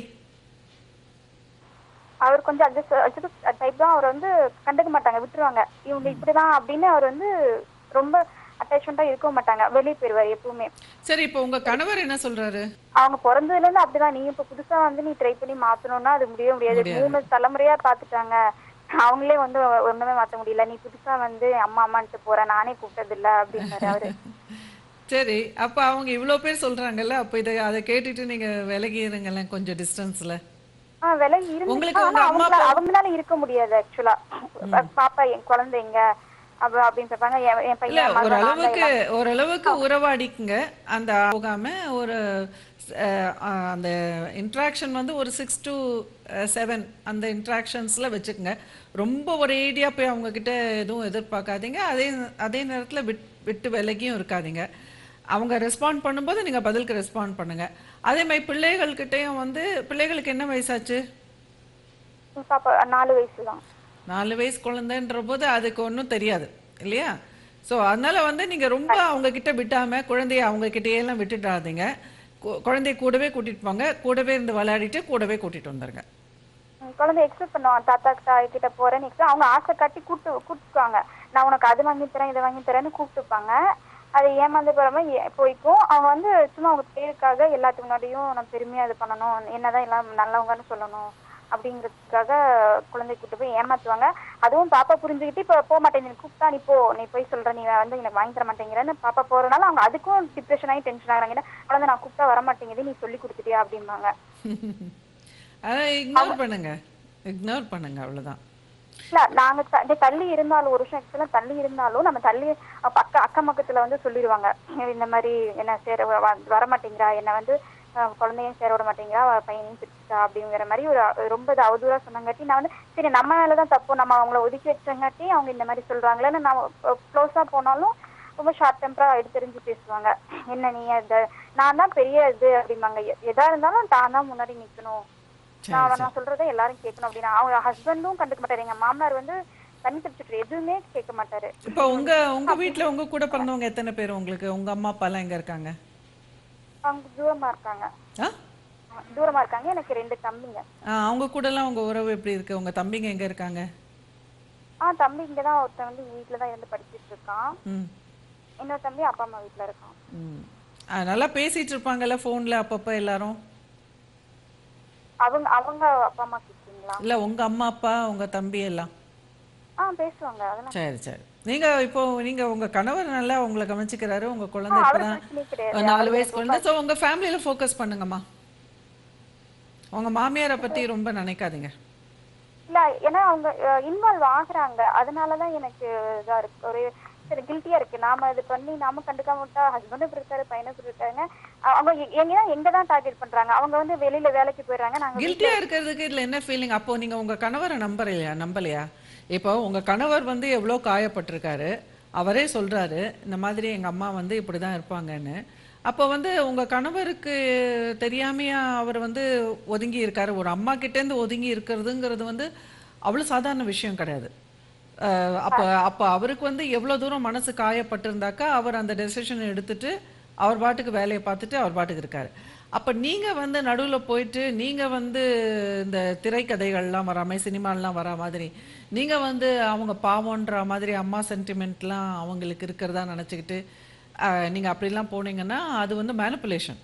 அவர் கொஞ்சம் அட்ஜஸ்ட் டைப் தான். அவர் வந்து கண்டுக்க மாட்டாங்க, விட்டுருவாங்க. இவங்க இப்படிதான் அப்படின்னு அவர் வந்து ரொம்ப அட்டாச்மெண்டா இருக்க மாட்டாங்க, வெளியே போயிருவாரு எப்பவுமே. சரி, இப்போ உங்க கணவர் என்ன சொல்றாரு? அவங்க பிறந்ததுல இருந்து அப்படிதான். நீ இப்ப புதுசா வந்து நீ ட்ரை பண்ணி மாத்தணும்னா அது முடியவே முடியாது. 3 தலைமுறையா பாத்துட்டாங்க, அவங்களே வந்து ஒண்ணுமே மாத்த முடியல. நீ புதுசா வந்து அம்மா அம்மான்ட்டு போற, நானே கூப்பிட்டது இல்ல அப்படின்னாரு அவரு. சரி, அப்ப அவங்க இவ்வளவு பேர் சொல்றாங்கல்ல, அப்ப அதை கேட்டுட்டு நீங்க விலகி இருங்கல்ல கொஞ்சம் டிஸ்டன்ஸ்ல. விலகி இருந்து அவங்களால இருக்க முடியாது. ஆக்சுவலா பாப்பா என் குழந்தைங்க அப்படின்னு சொல்றாங்க. என் பையன் ஓரளவுக்கு உறவாடிக்குங்க. அந்த போகாம ஒரு அந்த இன்ட்ராக்ஷன் வந்து ஒரு 6 to 7 அந்த இன்ட்ராக்ஷன்ஸ்ல வச்சுக்கோங்க. ரொம்ப ஒரேடியா போய் அவங்க கிட்ட எதுவும் எதிர்பார்க்காதீங்க. அதே நேரத்தில் விட்டு விலகியும் இருக்காதீங்க. அவங்க ரெஸ்பாண்ட் பண்ணும்போது நீங்கள் பதிலுக்கு ரெஸ்பாண்ட் பண்ணுங்க. அதே மாதிரி பிள்ளைகள்கிட்டையும் வந்து, பிள்ளைகளுக்கு என்ன வயசாச்சு? 4 வயசு தான். 4 வயசு குழந்தைன்ற போது அதுக்கு ஒன்றும் தெரியாது இல்லையா? ஸோ அதனால வந்து நீங்கள் ரொம்ப அவங்க கிட்ட விட்டாமல் குழந்தைய அவங்க கிட்டேயெல்லாம் விட்டுடாதீங்க. குழந்தைய கூடவே கூட்டிட்டு போங்க, கூடவே இருந்து விளையாடிட்டு கூடவே கூட்டிட்டு வந்துருங்க. குழந்தை எக்ஸ்பெக்ட் பண்ணுவாங்க, தாத்தா கிட்ட போறேன்னு. அவங்க ஆசை காட்டி கூப்பிட்டுவாங்க. நான் உனக்கு அது வாங்கி தரேன், இதை வாங்கி தரேன்னு கூப்பிட்டுப்பாங்க. அதை ஏமாந்து போறாம போய்க்கும். அவங்க வந்து சும்மா அவங்க பேருக்காக எல்லாத்துக்கு முன்னாடியும் நான் பெருமையா இது பண்ணணும், என்னதான் எல்லாம் நல்லவங்கன்னு சொல்லணும் அப்படிங்கிறதுக்காக குழந்தை கூட்டு போய் ஏமாத்துவாங்க. அதுவும் பாப்பா புரிஞ்சுக்கிட்டு இப்ப போக மாட்டேங்குது, கூப்பிட்டா நீ போய் சொல்ற, நீ வந்து எனக்கு வாங்கி தர மாட்டேங்கிறன்னு பாப்பா போறதுனால அவங்க அதுக்கும் டிப்ரெஷன் ஆகி டென்ஷன் ஆகுறாங்க. குழந்தை நான் கூப்பிட்டா வர மாட்டேங்குது, நீ சொல்லி கொடுத்துட்டியா அப்படிம்பாங்க. இக்னோர் பண்ணுங்க, அவ்வளவுதான். இல்ல நாங்க தள்ளி இருந்தாலும் ஒரு வருஷம் ஆக்சுவலா தள்ளி இருந்தாலும் நம்ம தள்ளி அக்கம் பக்கத்துல வந்து சொல்லிடுவாங்க, இந்த மாதிரி என்ன சேர வர மாட்டேங்கிறா, என்ன வந்து குழந்தையும் சேர விட மாட்டேங்கிறா, பையனையும் பிரிச்சுட்டா அப்படிங்கிற மாதிரி ஒரு ரொம்ப அவதூறா சொன்னங்காட்டி நான் வந்து சரி நம்ம மேலதான் தப்பு, நம்ம அவங்கள ஒதுக்கி வச்சங்காட்டி அவங்க இந்த மாதிரி சொல்றாங்களேன்னு நான் க்ளோஸா போனாலும் ரொம்ப ஷார்ட் டெம்பரா எடுத்தெறிஞ்சு பேசுவாங்க. என்ன நீ நான் தான் பெரிய இது அப்படிம்பாங்க. எதா இருந்தாலும் தான் தான் முன்னாடி நிக்கணும், நான் சொல்றதை எல்லாரும் கேட்கணும் அப்படின்னா. அவங்க ஹஸ்பண்டும் கண்டுக்க மாட்டாரு. எங்க மாமனார் வந்து தண்ணி தெளிச்சுட்டு எதுவுமே கேட்க மாட்டாரு. இப்போ உங்க வீட்டுல உங்க கூட பிறந்தவங்க எத்தனை பேர் உங்களுக்கு? உங்க அம்மா அப்பா எல்லாம் எங்க இருக்காங்க? அவங்க தூரமா இருக்காங்க. தூரமா இருக்காங்க. எனக்கு 2 தம்பிங்க. அவங்க கூட எல்லாம் உங்க உறவு எப்படி இருக்கு? உங்க தம்பிங்க எங்க இருக்காங்க? தம்பி இங்கதான், ஒருத்தன் வந்து வீட்டுலதான் இருந்து படிச்சுட்டு இருக்கான். இன்னொரு தம்பி அப்பா அம்மா வீட்டுல இருக்கான். நல்லா பேசிட்டு இருப்பாங்கல்ல போன்ல அப்பப்ப எல்லாரும்? அவங்க அவங்க அப்பா அம்மா கேக்குறீங்களா? இல்ல உங்க அம்மா அப்பா உங்க தம்பி எல்லாம் பேசுவாங்க. அதெல்லாம் சரி சரி. நீங்க இப்போ நீங்க உங்க கணவர் நல்லா உங்களை கவனிச்சுக்கிறாரு, உங்க குழந்தை இப்பதான் 4 வயசு குழந்தை. ஸோ உங்க ஃபேமிலியில ஃபோக்கஸ் பண்ணுங்கம்மா. உங்க மாமியாரை பத்தி ரொம்ப நினைக்காதீங்க. இல்ல ஏன்னா அவங்க இன்வால்வ் ஆகுறாங்க, அதனாலதான் எனக்கு இதா இருக்கு, ஒரு சரி கில்ட்டியா இருக்கு. நாம இது பண்ணி நாம கண்டுக்காம விட்டா ஹஸ்பண்டும் இப்படி இருக்காரு, பையனும் இப்படி இருக்காங்க. அவங்க எங்கதான் டார்கெட் பண்றாங்க. அவங்க வந்து வெளியில வேலைக்கு போயிடுறாங்க. நாங்க கில்ட்டியா இருக்கிறதுக்கு இதுல என்ன ஃபீலிங்? அப்போ நீங்க உங்க கணவரை நம்பலையா? இப்போ உங்க கணவர் வந்து எவ்வளோ காயப்பட்டிருக்காரு, அவரே சொல்றாரு இந்த மாதிரி எங்க அம்மா வந்து இப்படிதான் இருப்பாங்கன்னு. அப்போ வந்து உங்க கணவருக்கு தெரியாமையா அவர் வந்து ஒதுங்கி இருக்காரு. ஒரு அம்மா கிட்டேருந்து ஒதுங்கி இருக்கிறதுங்கிறது வந்து அவ்வளோ சாதாரண விஷயம் கிடையாது. அப்போ அவருக்கு வந்து எவ்வளோ தூரம் மனசு காயப்பட்டிருந்தாக்கா அவர் அந்த டெசிஷன் எடுத்துட்டு அவர் பாட்டுக்கு வேலையை பார்த்துட்டு அவர் பாட்டுக்கு இருக்காரு. அப்போ நீங்கள் வந்து நடுவில் போயிட்டு நீங்கள் வந்து இந்த திரைக்கதைகள்லாம் வர மாதிரி சினிமாலாம் வர மாதிரி நீங்கள் வந்து அவங்க பாவன்ற மாதிரி அம்மா சென்டிமெண்ட்லாம் அவங்களுக்கு இருக்கிறதா நினச்சிக்கிட்டு நீங்கள் அப்படிலாம் போனீங்கன்னா அது வந்து மேனிப்புலேஷன்.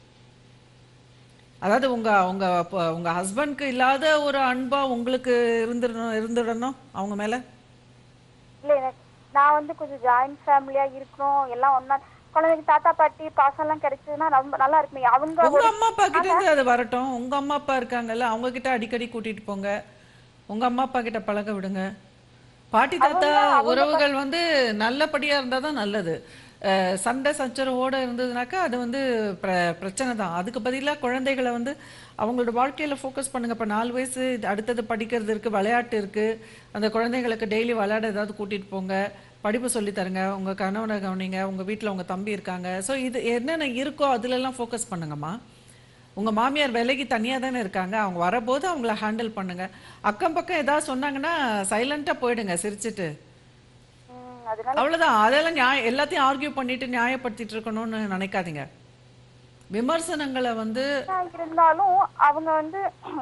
அதாவது உங்கள் ஹஸ்பண்ட்க்கு இல்லாத ஒரு அன்பா உங்களுக்கு இருந்துடணும் அவங்க மேலே. இல்ல நான் வந்து கொஞ்சம் ஜாயிண்ட் ஃபேமிலியா இருக்கணும், எல்லாம் ஒன்னா குழந்தைக்கு தாத்தா பாட்டி பாசம் எல்லாம் கிடைச்சதுன்னா ரொம்ப நல்லா இருக்குமே. அவங்க உங்க அம்மா அப்பா கிட்ட இருந்து அது வரட்டும். உங்க அம்மா அப்பா இருக்காங்கல்ல, அவங்க கிட்ட அடிக்கடி கூட்டிட்டு போங்க. உங்க அம்மா அப்பா கிட்ட பழக விடுங்க. பாட்டி தாத்தா உறவுகள் வந்து நல்லபடியா இருந்தாதான் நல்லது. சண்டை சச்சரவோட இருந்ததுனாக்கா அது வந்து பிரச்சனை தான். அதுக்கு பதிலாக குழந்தைகளை வந்து அவங்களோட வாழ்க்கையில ஃபோக்கஸ் பண்ணுங்க. இப்போ 4 வயசு, அடுத்தது படிக்கிறது இருக்கு, விளையாட்டு இருக்கு. அந்த குழந்தைங்களுக்கு டெய்லி விளையாட ஏதாவது கூட்டிட்டு போங்க, படிப்பு சொல்லி தருங்க, உங்க கணவனை கவனிங்க, உங்க வீட்டில் உங்க தம்பி இருக்காங்க. ஸோ இது என்னென்ன இருக்கோ அதுலெல்லாம் ஃபோக்கஸ் பண்ணுங்கம்மா. உங்க மாமியார் வேலைக்கு தனியாக தானே இருக்காங்க, அவங்க வரபோது அவங்கள ஹேண்டில் பண்ணுங்க. அக்கம் பக்கம் ஏதாவது சொன்னாங்கன்னா சைலண்டா போயிடுங்க சிரிச்சுட்டு. அவ்வளவுதான். அதெல்லாம் எல்லாத்தையும் ஆர்கியூ பண்ணிட்டு நியாயப்படுத்திட்டு இருக்கணும்னு நினைக்காதீங்க. விமர்சனங்களை வந்து இருந்தாலும் அவங்க வந்து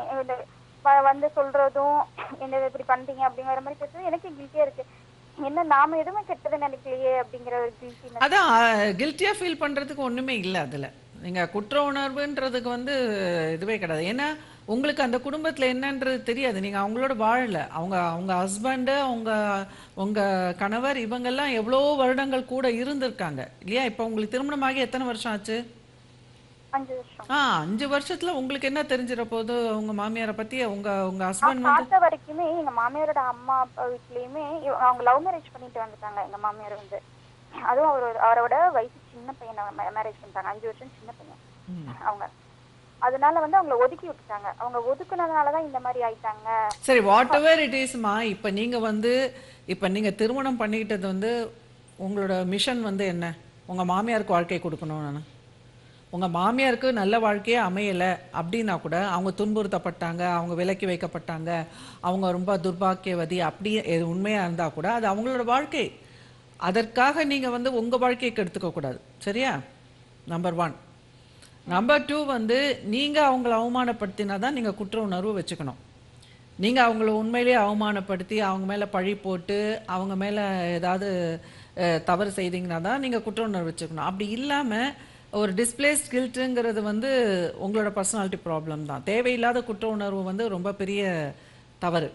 வந்து சொல்றதும் என்ன இப்படி பண்றீங்க அப்படிங்கிற மாதிரி பேசுறது எனக்கு கில்ட்டியா இருக்கு. என்ன நாம எதுவுமே கெட்டது நினைக்கலையே அப்படிங்கிற ஒரு கில்ட்டி. அதான் கில்ட்டியா ஃபீல் பண்றதுக்கு ஒண்ணுமே இல்லை. அதுல நீங்க குற்ற உணர்வுன்றதுக்கு வந்து இதுவே கிடையாது. ஏன்னா உங்களுக்கு அந்த குடும்பத்துல என்னன்றது தெரியாது. நீங்க அவங்களோட வாழல. அவங்க ஹஸ்பண்டு, உங்க கணவர் இவங்கெல்லாம் எவ்வளோ வருடங்கள் கூட இருந்திருக்காங்க இல்லையா? இப்போ உங்களுக்கு திருமணமாகி எத்தனை வருஷம் ஆச்சு? 5 வருஷம். 5 வருஷத்துல உங்களுக்கு என்ன தெரிஞ்சிட போது உங்க மாமியாரை பத்தி? உங்க ஹஸ்பண்ட் பார்த்த வரைக்குமே எங்க மாமியாரோட அம்மா அப்பா வீட்லயுமே அவங்க லவ் மேரேஜ் பண்ணிட்டு வந்துட்டாங்க. எங்க மாமியார் வந்து அதுவும் அவரோட வயசு சின்ன பையனை மேரேஜ் பண்ணிட்டாங்க. 5 வருஷம் சின்ன பையன் அவங்க. அதனால வந்து அவங்கள ஒதுக்கி விட்டுட்டாங்க. அவங்க ஒதுக்குனதுனாலதான் இந்த மாதிரி ஆயிட்டாங்க. சரி, வாட் எவர் இட் இஸ்மா. இப்ப நீங்க திருமணம் பண்ணிக்கிட்டது வந்து உங்களோட மிஷன் வந்து என்ன? உங்க மாமியாருக்கு வாழ்க்கை கொடுக்கணும். உங்க மாமியாருக்கு நல்ல வாழ்க்கையே அமையலை அப்படின்னா கூட, அவங்க துன்புறுத்தப்பட்டாங்க, அவங்க விலக்கி வைக்கப்பட்டாங்க, அவங்க ரொம்ப துர்பாக்கியவதி அப்படி உண்மையா இருந்தா கூட அது அவங்களோட வாழ்க்கை. அதற்காக நீங்க வந்து உங்க வாழ்க்கையை கெடுத்துக்க கூடாது. சரியா? நம்பர் 1. நம்பர் 2 வந்து நீங்க அவங்கள அவமானப்படுத்தினா தான் நீங்க குற்ற உணர்வு வச்சுக்கணும். நீங்க அவங்கள உண்மையிலேயே அவமானப்படுத்தி அவங்க மேல பழி போட்டு அவங்க மேல ஏதாவது தவறு செய்தீங்கன்னா தான் நீங்க குற்ற உணர்வு வச்சுக்கணும். அப்படி இல்லாம ஒரு டிஸ்பிளேஸ்ட் கில்ட்டுங்கிறது வந்து உங்களோட பர்சனாலிட்டி ப்ராப்ளம் தான். தேவையில்லாத குற்ற உணர்வு வந்து ரொம்ப பெரிய தவறு.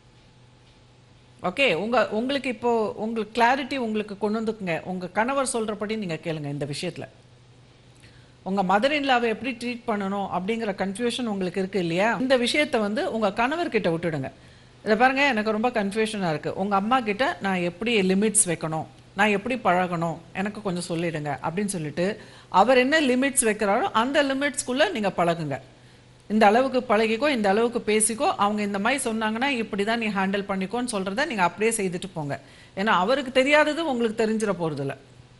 ஓகே, உங்களுக்கு இப்போ உங்களுக்கு கிளாரிட்டி உங்களுக்கு கொண்டு வந்துக்குங்க. உங்க கணவர் சொல்றபடி நீங்க கேளுங்க. இந்த விஷயத்துல உங்க மதர் இன் லாவை எப்படி ட்ரீட் பண்ணணும் அப்படிங்கிற கன்ஃபியூஷன் உங்களுக்கு இருக்கு இல்லையா? இந்த விஷயத்த வந்து உங்க கணவர் கிட்ட விட்டுடுங்க. இதை பாருங்க, எனக்கு ரொம்ப கன்ஃபியூஷனாக இருக்குது. உங்கள் அம்மா கிட்ட நான் எப்படி லிமிட்ஸ் வைக்கணும், நான் எப்படி பழகணும், எனக்கு கொஞ்சம் சொல்லிடுங்க அப்படின்னு சொல்லிட்டு அவர் என்ன லிமிட்ஸ் வைக்கிறாரோ அந்த லிமிட்ஸ்குள்ளே நீங்கள் பழகுங்க. இந்த அளவுக்கு பழகிக்கோ, இந்த அளவுக்கு பேசிக்கோ, அவங்க இந்த மாதிரி சொன்னாங்கன்னா இப்படி தான் நீ ஹேண்டில் பண்ணிக்கோன்னு சொல்கிறத நீங்கள் அப்படியே செய்துட்டு போங்க. ஏன்னா அவருக்கு தெரியாதது உங்களுக்கு தெரிஞ்சிட போகிறதில்ல.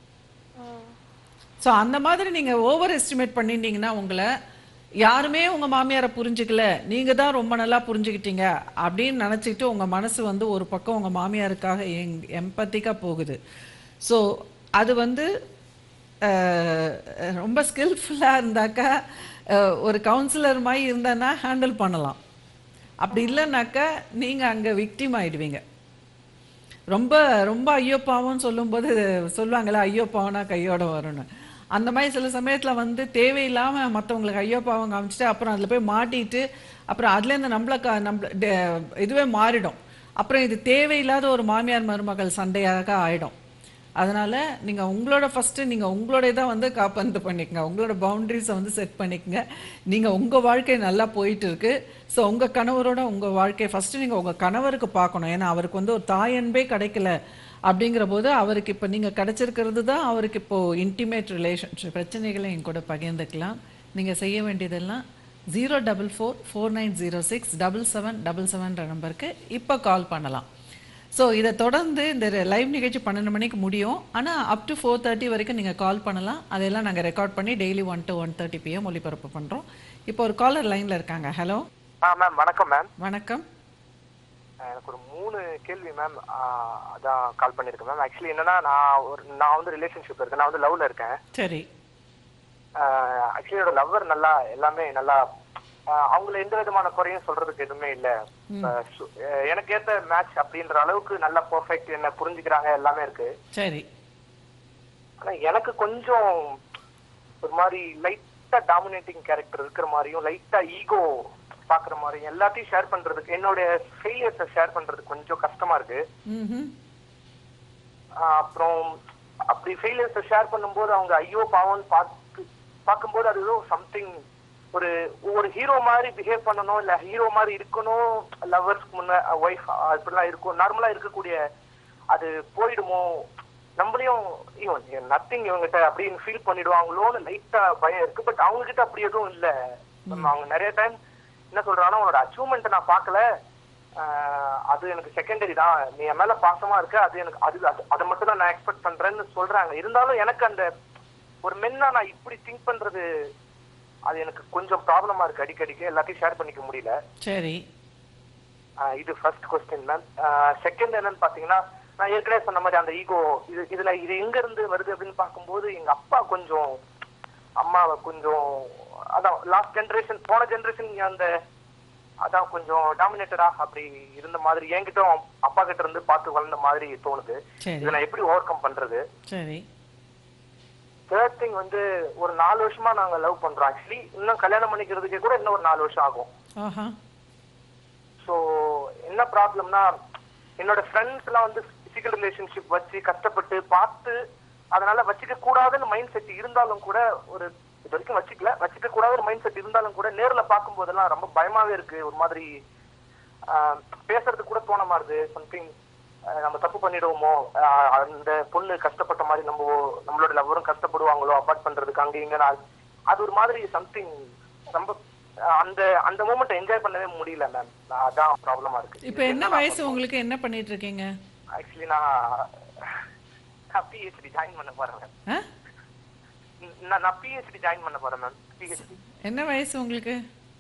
ஸோ அந்த மாதிரி நீங்கள் ஓவர் எஸ்டிமேட் பண்ணிட்டீங்கன்னா உங்களை யாருமே உங்கள் மாமியாரை புரிஞ்சுக்கல, நீங்கள் தான் ரொம்ப நல்லா புரிஞ்சுக்கிட்டீங்க அப்படின்னு நினச்சிக்கிட்டு உங்கள் மனசு வந்து ஒரு பக்கம் உங்கள் மாமியாருக்காக எம்பத்திக்காக போகுது. ஸோ அது வந்து ரொம்ப ஸ்கில்ஃபுல்லாக இருந்தாக்கா ஒரு கவுன்சிலர் மாதிரி இருந்தான்னா ஹேண்டில் பண்ணலாம். அப்படி இல்லைனாக்கா நீங்கள் அங்கே விக்டிம் ஆகிடுவீங்க. ரொம்ப ரொம்ப ஐயோ பாவம்னு சொல்லும்போது சொல்லுவாங்களே, ஐயோ பாவம்னா கையோட வரும்னு. அந்த மாதிரி சில சமயத்தில் வந்து தேவையில்லாமல் மற்றவங்களுக்கு ஐயோ பாவம் காமிச்சிட்டு அப்புறம் அதில் போய் மாட்டிட்டு அப்புறம் அதுலேருந்து நம்மள இதுவே மாறிடும். அப்புறம் இது தேவையில்லாத ஒரு மாமியார் மருமகள் சண்டையாக ஆகிடும். அதனால் நீங்கள் உங்களோட ஃபஸ்ட்டு நீங்கள் உங்களோட இதை வந்து காப்பாந்து பண்ணிக்கங்க, உங்களோட பவுண்ட்ரிஸை வந்து செட் பண்ணிக்கங்க. நீங்கள் உங்கள் வாழ்க்கை நல்லா போயிட்டு இருக்கு. ஸோ உங்கள் கணவரோட உங்கள் வாழ்க்கையை ஃபஸ்ட்டு நீங்கள் உங்கள் கணவருக்கு பார்க்கணும். ஏன்னா அவருக்கு வந்து ஒரு தாயன்பே கிடைக்கல அப்படிங்கிற போது அவருக்கு இப்போ நீங்கள் கிடச்சிருக்கிறது தான் அவருக்கு இப்போது இன்டிமேட் ரிலேஷன்ஷிப். பிரச்சனைகளை என் கூட பகிர்ந்துக்கலாம். நீங்கள் செய்ய வேண்டியதெல்லாம் 04449067777 நம்பருக்கு இப்போ கால் பண்ணலாம். ஸோ இதை தொடர்ந்து இந்த லைவ் நிகழ்ச்சி 12 மணிக்கு முடியும். ஆனால் அப் டு 4:30 வரைக்கும் நீங்கள் கால் பண்ணலாம். அதெல்லாம் நாங்கள் ரெக்கார்ட் பண்ணி டெய்லி 1 to 1:30 PM ஒளிபரப்பு பண்ணுறோம். இப்போ ஒரு காலர் லைனில் இருக்காங்க. Hello ma'am. வணக்கம் மேம். வணக்கம். எனக்கு ஒரு 3 கேள்வி மேம். அதான் கால் பண்ணியிருக்கேன் மேம். ஆக்சுவலி என்னன்னா நான் வந்து ரிலேஷன்ஷிப் இருக்கேன். நான் வந்து லவ்ல இருக்கேன். சரி. ஆக்சுவலி என்னோட லவ்வர் நல்லா எல்லாமே நல்லா, அவங்கள எந்த விதமான குறையும் சொல்றதுக்கு எதுவுமே இல்லை. எனக்கு ஏத்த மேட்ச் அப்படின்ற அளவுக்கு நல்லா பெர்ஃபெக்ட், என்ன புரிஞ்சுக்கிறாங்க, எல்லாமே இருக்கு. சரி. ஆனா எனக்கு கொஞ்சம் ஒரு மாதிரி லைட்டா டாமினேட்டிங் கேரக்டர் இருக்கிற மாதிரியும், லைட்டா ஈகோ பாக்குற மாதிரியும், எல்லாத்தையும் ஷேர் பண்றதுக்கு, என்னோட ஃபெயிலியர்ஸை ஷேர் பண்றதுக்கு கொஞ்சம் கஷ்டமா இருக்கு. அப்புறம் அப்படி ஃபெயிலியர்ஸை ஷேர் பண்ணும்போது அவங்க ஐயோ பாவம்னு பார்க்கும்போது அது ஏதோ சம்திங் ஒரு ஹீரோ மாதிரி பிஹேவ் பண்ணணும், இல்ல ஹீரோ மாதிரி இருக்கணும், லவ்வர்ஸ்க்கு முன்ன ஒய்ஃப் அப்படிலாம் இருக்கும், நார்மலா இருக்கக்கூடிய அது போயிடுமோ, நம்மளையும் நத்திங் இவங்கிட்ட அப்படின்னு ஃபீல் பண்ணிடுவாங்களோன்னு லைட்டா பயம் இருக்கு. பட் அவங்க கிட்ட அப்படி எதுவும் இல்லை. அவங்க நிறைய டைம் என்ன சொல்றாங்கன்னா, உன்னோட அச்சீவ்மெண்ட் நான் பார்க்கல, அது எனக்கு செகண்டரி தான், நீ என் மேல பாசமா இருக்க, அது எனக்கு அதை மட்டும் தான் நான் எக்ஸ்பெக்ட் பண்றேன்னு சொல்றாங்க. இருந்தாலும் எனக்கு அந்த ஒரு மென்னா நான் இப்படி திங்க் பண்றது அது எனக்கு கொஞ்சம் ப்ராப்ளமா இருக்கு. அடிக்கடிக்கு எல்லாத்தையும் ஷேர் பண்ணிக்க முடியல. சரி. இது ஃபர்ஸ்ட் கொஸ்டின் மேம். செகண்ட் என்னன்னு பாத்தீங்கன்னா, நான் ஏற்கனவே சொன்ன மாதிரி அந்த ஈகோ இதுல இது எங்க இருந்து வருது அப்படின்னு பார்க்கும்போது, எங்க அப்பா கொஞ்சம் அம்மாவை கொஞ்சம் அதான் லாஸ்ட் ஜென்ரேஷன், போன ஜென்ரேஷன் அந்த அதான் கொஞ்சம் டாமினேட்டடா அப்படி இருந்த மாதிரி என்கிட்ட அப்பா கிட்ட இருந்து பார்த்து வளர்ந்த மாதிரி தோணுது. இதை நான் எப்படி ஓவர் கம் பண்றது? சரி. தேர்ட் திங் வந்து ஒரு 4 வருஷமா நாங்க லவ் பண்றோம். ஆக்சுவலி இன்னும் கல்யாணம் பண்ணிக்கிறதுக்கே கூட இன்னும் ஒரு 4 வருஷம் ஆகும். ஸோ என்ன ப்ராப்ளம்னா, என்னோட ஃப்ரெண்ட்ஸ் எல்லாம் வந்து பிசிக்கல் ரிலேஷன்ஷிப் வச்சு கஷ்டப்பட்டு பார்த்து அதனால வச்சுக்க கூடாதுன்னு மைண்ட் செட் இருந்தாலும் கூட, ஒரு இது வரைக்கும் வச்சுக்க கூடாதுன்னு மைண்ட் செட் இருந்தாலும் கூட, நேர்ல பார்க்கும் போதெல்லாம் ரொம்ப பயமாவே இருக்கு. ஒரு மாதிரி பேசுறதுக்கு கூட தோண மாறுது. சம்திங் நம்ம தப்பு பண்ணிடுவோமோ, அந்த பொண்ணு கஷ்டப்பட்ட மாதிரி நம்மளோட லவ்வரும் கஷ்டப்படுவாங்களோ அபார்ட் பண்றதுக்கு அங்க இங்க. அது ஒரு மாதிரி சம்திங் ரொம்ப அந்த மூமெண்ட் என்ஜாய் பண்ணவே முடியல மேம். அதான் ப்ராப்ளமா இருக்கு. இப்போ என்ன வயசு உங்களுக்கு? என்ன பண்ணிட்டு இருக்கீங்க? ஆக்சுவலி நான் பிஹெச்டி ஜாயின் பண்ண போறேன் மேம். நான் பிஹெச்டி ஜாயின் பண்ண போறேன் மேம். பிஹெச்டி. என்ன வயசு உங்களுக்கு?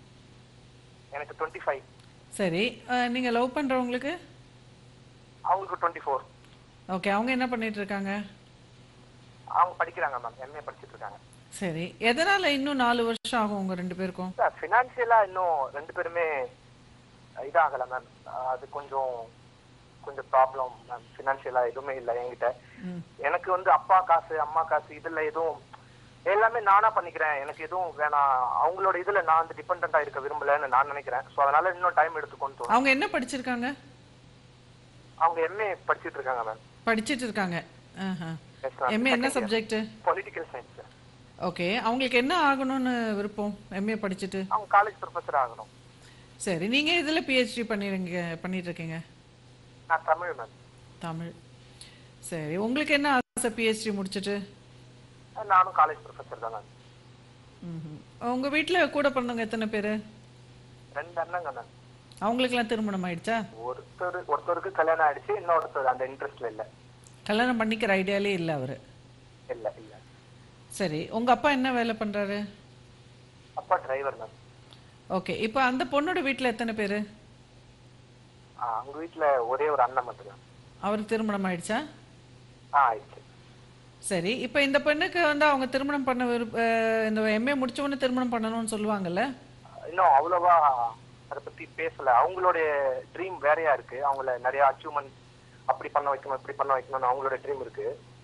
எனக்கு 25. சரி. நீங்க லவ் பண்றவங்களுக்கு? அவங்களுக்கு 24. ஓகே. அவங்க என்ன பண்ணிட்டு இருக்காங்க? அவங்க படிக்கிறாங்க மேம். எம்ஏ படிச்சிட்டு இருக்காங்க. சரி. எதனால இன்னும் 4 வருஷம் ஆகும் உங்க 2 பேருக்கும்? ஃபினான்ஷியலா இன்னும் 2 பேருமே இதாகல மேம். அது கொஞ்சம் ப்ராப்ளம் மேம். ஃபினான்ஷியலா எதுவுமே இல்லை என்கிட்ட. எனக்கு வந்து அப்பா காசு அம்மா காசு இதுல எதுவும் எல்லாமே நானா பண்ணிக்கிறேன். எனக்கு எதுவும் வேணாம். அவங்களோட இதுல நான் வந்து டிபெண்டா இருக்க விரும்பலன்னு நான் நினைக்கிறேன். ஸோ அதனால இன்னும் டைம் எடுத்துக்கொண்டு. அவங்க என்ன படிச்சிருக்காங்க? அவங்க எம்ஏ படிச்சிட்டு இருக்காங்க மேம். படிச்சிட்டு இருக்காங்க. எம்ஏ என்ன சப்ஜெக்ட்? Political science. ஓகே. அவங்களுக்கு என்ன ஆகணும்னு விருப்பம் எம்ஏ படிச்சிட்டு? அவங்க காலேஜ் ப்ரொஃபஸர் ஆகணும். சரி, நீங்க இதுல பிஹெச்டி பண்ணிட்டு இருக்கீங்க? நான் தமிழ் மேம். தமிழ். சரி, உங்களுக்கு என்ன ஆசை பிஹெச்டி முடிச்சிட்டு? நானும் காலேஜ் ப்ரொஃபஸர் தான் மேம். உங்க வீட்ல கூட பிறந்தவங்க எத்தனை பேரு? 2 அண்ணங்க மேம். அவங்களுக்கெல்லாம் திருமணம் ஆயிடுச்சா? ஒருத்தருக்கு கல்யாணம் ஆயிடுச்சு, இன்னொருத்தர் அந்த இன்ட்ரெஸ்ட்ல இல்ல. கல்யாணம் பண்ணிக்கிற ஐடியாலே இல்ல அவரு? இல்ல. சரி, உங்க அப்பா என்ன வேலை பண்றாரு? அப்பா டிரைவர் மேம். ஓகே, இப்போ அந்த பொண்ணோட வீட்ல எத்தனை பேரு? அவங்க வீட்ல ஒரே ஒரு அண்ணன் மட்டும் தான். அவருக்கு திருமணம் ஆயிடுச்சா? ஆயிடுச்சு. சரி, இப்போ இந்த பெண்ணுக்கு வந்து அவங்க திருமணம் பண்ண இந்த எம்ஏ முடிச்ச உடனே திருமணம் பண்ணணும்னு சொல்லுவாங்கல்ல? இன்னும் அவ்வளவா அதை பத்தி பேசல. அவங்களுடைய ட்ரீம் வேறையா இருக்கு. அவங்கள நிறைய அச்சீவ்மெண்ட் அப்படி பண்ண வைக்கணும், இப்படி பண்ண வைக்கணும்னு அவங்களோட ட்ரீம் இருக்கு.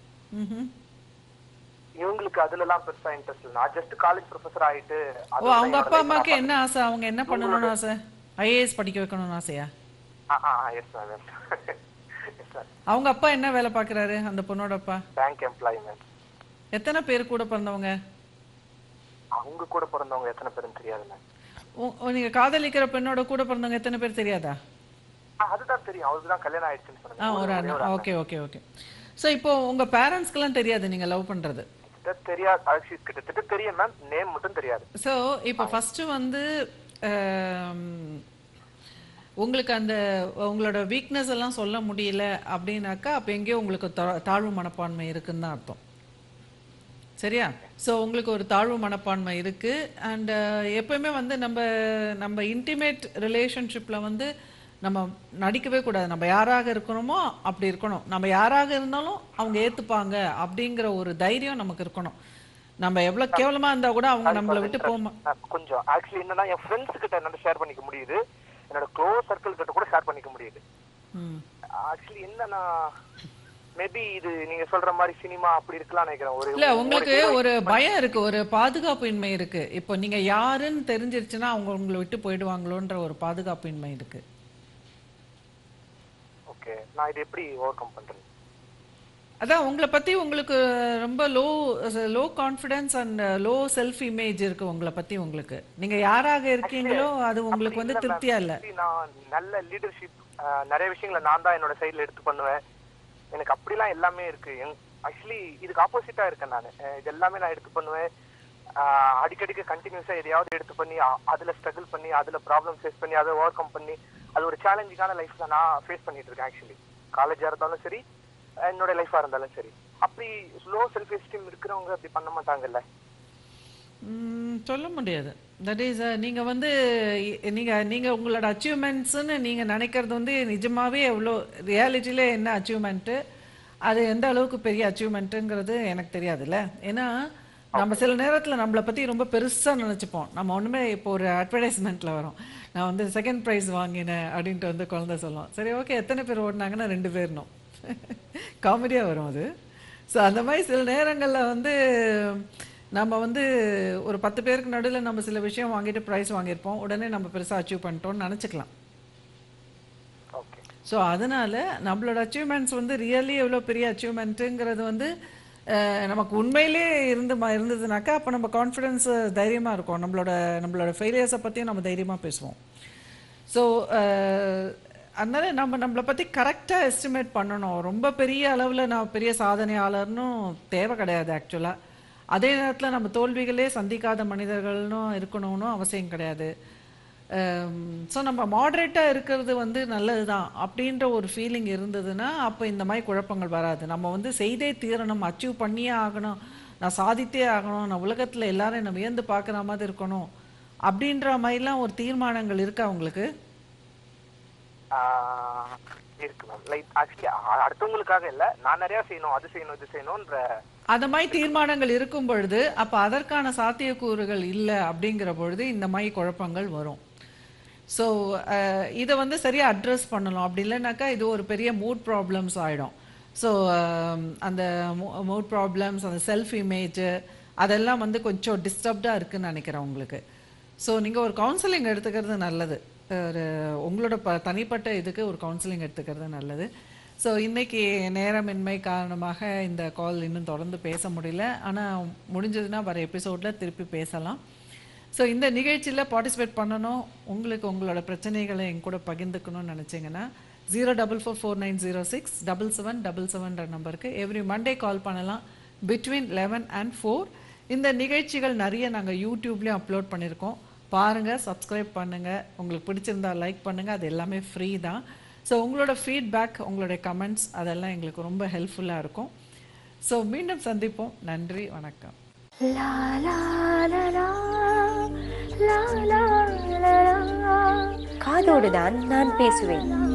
இவங்களுக்கு அதுல எல்லாம் பெருசா இன்ட்ரெஸ்ட் இல்லை. நான் ஜஸ்ட் காலேஜ் ப்ரொஃபஸர் ஆயிட்டு. அவங்க அப்பா அம்மாக்கு என்ன ஆசை? அவங்க என்ன பண்ணணும்னு ஆசை? ஐஏஎஸ் படிக்க வைக்கணும்னு ஆசையா? Yes ma'am. அவங்க அப்பா என்ன வேலை பாக்குறாரு அந்த பொண்ணோட அப்பா? Bank employee ma'am. எத்தனை பேர் கூட பிறந்தவங்க? அவங்க கூட பிறந்தவங்க எத்தனை பேருன்னு தெரியாது மேம். நீங்க காதலிக்கிற பெண்ணோட கூட பிறந்தவங்க எத்தனை பேர் தெரியாதா? அதுதான் தெரியும். அவருக்கு தான் கல்யாணம் ஆயிடுச்சுன்னு சொன்னாங்க. ஒரு அண்ணா. Okay okay okay. சோ இப்போ உங்க பேரண்ட்ஸ்க்குலாம் தெரியாது நீங்க லவ் பண்றது? தெரியாது. கிட்டத்தட்ட தெரியும் மேம், நேம் மட்டும் தெரியாது. சோ இப்போ ஃபர்ஸ்ட் வந்து உங்களுக்கு அந்த உங்களோட வீக்னஸ் எல்லாம் சொல்ல முடியல அப்படின்னாக்கா அப்போ எங்கேயோ உங்களுக்கு தாழ்வு மனப்பான்மை இருக்குன்னு தான் அர்த்தம். சரியா? ஸோ உங்களுக்கு ஒரு தாழ்வு மனப்பான்மை இருக்கு. அண்ட் எப்பவுமே வந்து நம்ம இன்டிமேட் ரிலேஷன்ஷிப்பில் வந்து நம்ம நடிக்கவே கூடாது. நம்ம யாராக இருக்கணுமோ அப்படி இருக்கணும். நம்ம யாராக இருந்தாலும் அவங்க ஏற்றுப்பாங்க அப்படிங்கிற ஒரு தைரியம் நமக்கு இருக்கணும். நம்ம எவ்வளோ கேவலமாக இருந்தால் கூட அவங்க நம்மளை விட்டு போமா. கொஞ்சம் ஆக்சுவலி என்னன்னா என் ஃப்ரெண்ட்ஸ் கிட்ட என்னால ஷேர் பண்ணிக்க முடியுது, என்னோட க்ளோஸ் சர்க்கிள் கிட்ட கூட ஷேர் பண்ணிக்க முடியுது. ஆக்சுவலி என்னன்னா மேபி இது நீங்க சொல்ற மாதிரி சினிமா அப்படி இருக்கலாம் நினைக்கிறேன். இல்ல, உங்களுக்கு ஒரு பயம் இருக்கு, ஒரு பாதுகாப்பு இன்மை இருக்கு. இப்போ நீங்க யாருன்னு தெரிஞ்சிருச்சுன்னா அவங்க உங்களை விட்டு போயிடுவாங்களோன்ற ஒரு பாதுகாப்பு இன்மை இருக்கு. ஓகே, நான் இது எப்படி ஓவர் கம் பண்றேன்? அதான் உங்களை பத்தி உங்களுக்கு ரொம்ப low confidence and low self image இருக்கு உங்களை பத்தி. உங்களுக்கு நீங்க யாராக இருக்கீங்களோ அது உங்களுக்கு வந்து திருப்தியா இல்ல. நான் நல்ல லீடர்ஷிப், நிறைய விஷயங்களை நான் தான் என்னோட சைடுல எடுத்து பண்ணுவேன். எனக்கு அப்படிலாம் எல்லாமே இருக்கு. ஆக்சுவலி இதுக்கு ஆப்போசிட்டா இருக்கேன் நான். இது எல்லாமே நான் எடுத்து பண்ணுவேன். அடிக்கடிக்கு கண்டினியூஸா எதையாவது எடுத்து பண்ணி அதுல ஸ்ட்ரகிள் பண்ணி அதுல ப்ராப்ளம் ஃபேஸ் பண்ணி அதை ஓவர் கம் பண்ணி அது ஒரு சேலஞ்சிங்கான லைஃப் தான் நான் ஃபேஸ் பண்ணிட்டு இருக்கேன். ஆக்சுவலி காலேஜா இருந்தாலும் சரி, என்னோட லைஃபா இருந்தாலும் சரி. அப்படி லோ செல்ஃப் எஸ்டீம் இருக்கிறவங்க அப்படி பண்ண மாட்டாங்கல்ல? சொல்ல முடியாது. தட் இஸ் நீங்க வந்து நீங்க உங்களோட அச்சீவ்மெண்ட்ஸ்ன்னு நீங்க நினைக்கிறது வந்து நிஜமாவே எவ்வளோ ரியாலிட்டியில என்ன அச்சீவ்மெண்ட்டு, அது எந்த அளவுக்கு பெரிய அச்சீவ்மெண்ட்டுங்கிறது எனக்கு தெரியாதுல்ல. ஏன்னா நம்ம சில நேரத்தில் நம்மளை பற்றி ரொம்ப பெருசாக நினச்சிப்போம். நம்ம ஒன்றுமே இப்போ ஒரு அட்வர்டைஸ்மெண்ட்டில் வரும், நான் வந்து செகண்ட் ப்ரைஸ் வாங்கினேன் அப்படின்ட்டு வந்து குழந்தை சொல்லுவோம். சரி, ஓகே, எத்தனை பேர் ஓடினாங்கன்னா 2 பேர்னும் காமெடியாக வரும் அது. ஸோ அந்த மாதிரி சில நேரங்களில் வந்து நம்ம வந்து ஒரு 10 பேருக்கு நடுவில் நம்ம சில விஷயம் வாங்கிட்டு ப்ரைஸ் வாங்கியிருப்போம், உடனே நம்ம பெருசாக அச்சீவ் பண்ணிட்டோம்னு நினச்சிக்கலாம். ஸோ அதனால் நம்மளோட அச்சீவ்மெண்ட்ஸ் வந்து ரியலி எவ்வளோ பெரிய அச்சீவ்மெண்ட்டுங்கிறது வந்து நமக்கு உண்மையிலே இருந்ததுனாக்கா அப்போ நம்ம கான்ஃபிடென்ஸ் தைரியமாக இருக்கும். நம்மளோட ஃபெயிலியர்ஸை பற்றியும் நம்ம தைரியமாக பேசுவோம். ஸோ அதனால நம்மளை பற்றி கரெக்டாக எஸ்டிமேட் பண்ணணும். ரொம்ப பெரிய அளவில் நான் பெரிய சாதனையாளர்னும் தேவை கிடையாது ஆக்சுவலாக. அதே நேரத்தில் நம்ம தோல்விகளே சந்திக்காத மனிதர்கள்னும் இருக்கணும்னு அவசியம் கிடையாது. ஸோ நம்ம மாடரேட்டாக இருக்கிறது வந்து நல்லது தான் அப்படின்ற ஒரு ஃபீலிங் இருந்ததுன்னா அப்போ இந்த மாதிரி குழப்பங்கள் வராது. நம்ம வந்து செய்தே தீரணும், அச்சீவ் பண்ணியே ஆகணும், நான் சாதித்தே ஆகணும், நான் உலகத்தில் எல்லாரும் என்னை வியந்து பார்க்குற மாதிரி இருக்கணும் அப்படின்ற மாதிரிலாம் ஒரு தீர்மானங்கள் இருக்கா உங்களுக்கு? இருக்கு மேம். லைக் ஆக்சுவலி அடுத்தவங்களுக்காக இல்ல, நான் நிறைய செய்யணும், அது செய்யணும், இது செய்யணும்ன்ற அந்த மாதிரி தீர்மானங்கள் இருக்கும் பொழுது அப்போ அதற்கான சாத்தியக்கூறுகள் இல்லை அப்படிங்கிற பொழுது இந்த மாதிரி குழப்பங்கள் வரும். ஸோ இதை வந்து சரியாக அட்ரஸ் பண்ணணும். அப்படி இல்லைனாக்கா இது ஒரு பெரிய மூட் ப்ராப்ளம்ஸ் ஆகிடும். ஸோ அந்த மூட் ப்ராப்ளம்ஸ், அந்த செல்ஃப் இமேஜு அதெல்லாம் வந்து கொஞ்சம் டிஸ்டர்ப்டாக இருக்குதுன்னு நினைக்கிறேன் உங்களுக்கு. ஸோ நீங்கள் ஒரு கவுன்சிலிங் எடுத்துக்கிறது நல்லது. உங்களோட தனிப்பட்ட இதுக்கு ஒரு கவுன்சிலிங் எடுத்துக்கிறது நல்லது. ஸோ இன்றைக்கி நேரமின்மை காரணமாக இந்த கால் இன்னும் தொடர்ந்து பேச முடியல. ஆனால் முடிஞ்சதுன்னா வர எபிசோடில் திருப்பி பேசலாம். ஸோ இந்த நிகழ்ச்சியில் பார்ட்டிசிபேட் பண்ணணும், உங்களுக்கு உங்களோட பிரச்சனைகளை என் கூட பகிர்ந்துக்கணும்னு நினச்சிங்கன்னா 04449067777 நம்பருக்கு எவ்ரி மண்டே கால் பண்ணலாம் பிட்வீன் 11 and 4. இந்த நிகழ்ச்சிகள் நிறைய நாங்கள் யூடியூப்லேயும் அப்லோட் பண்ணியிருக்கோம், பாருங்கள், சப்ஸ்கிரைப் பண்ணுங்கள், உங்களுக்கு பிடிச்சிருந்தா லைக் பண்ணுங்கள், அது எல்லாமே ஃப்ரீ தான். ஸோ உங்களோட ஃபீட்பேக், உங்களுடைய கமெண்ட்ஸ் அதெல்லாம் எங்களுக்கு ரொம்ப ஹெல்ப்ஃபுல்லாக இருக்கும். ஸோ மீண்டும் சந்திப்போம். நன்றி, வணக்கம். La la la la la la la la. காதோடு தான் நான் பேசுவேன்.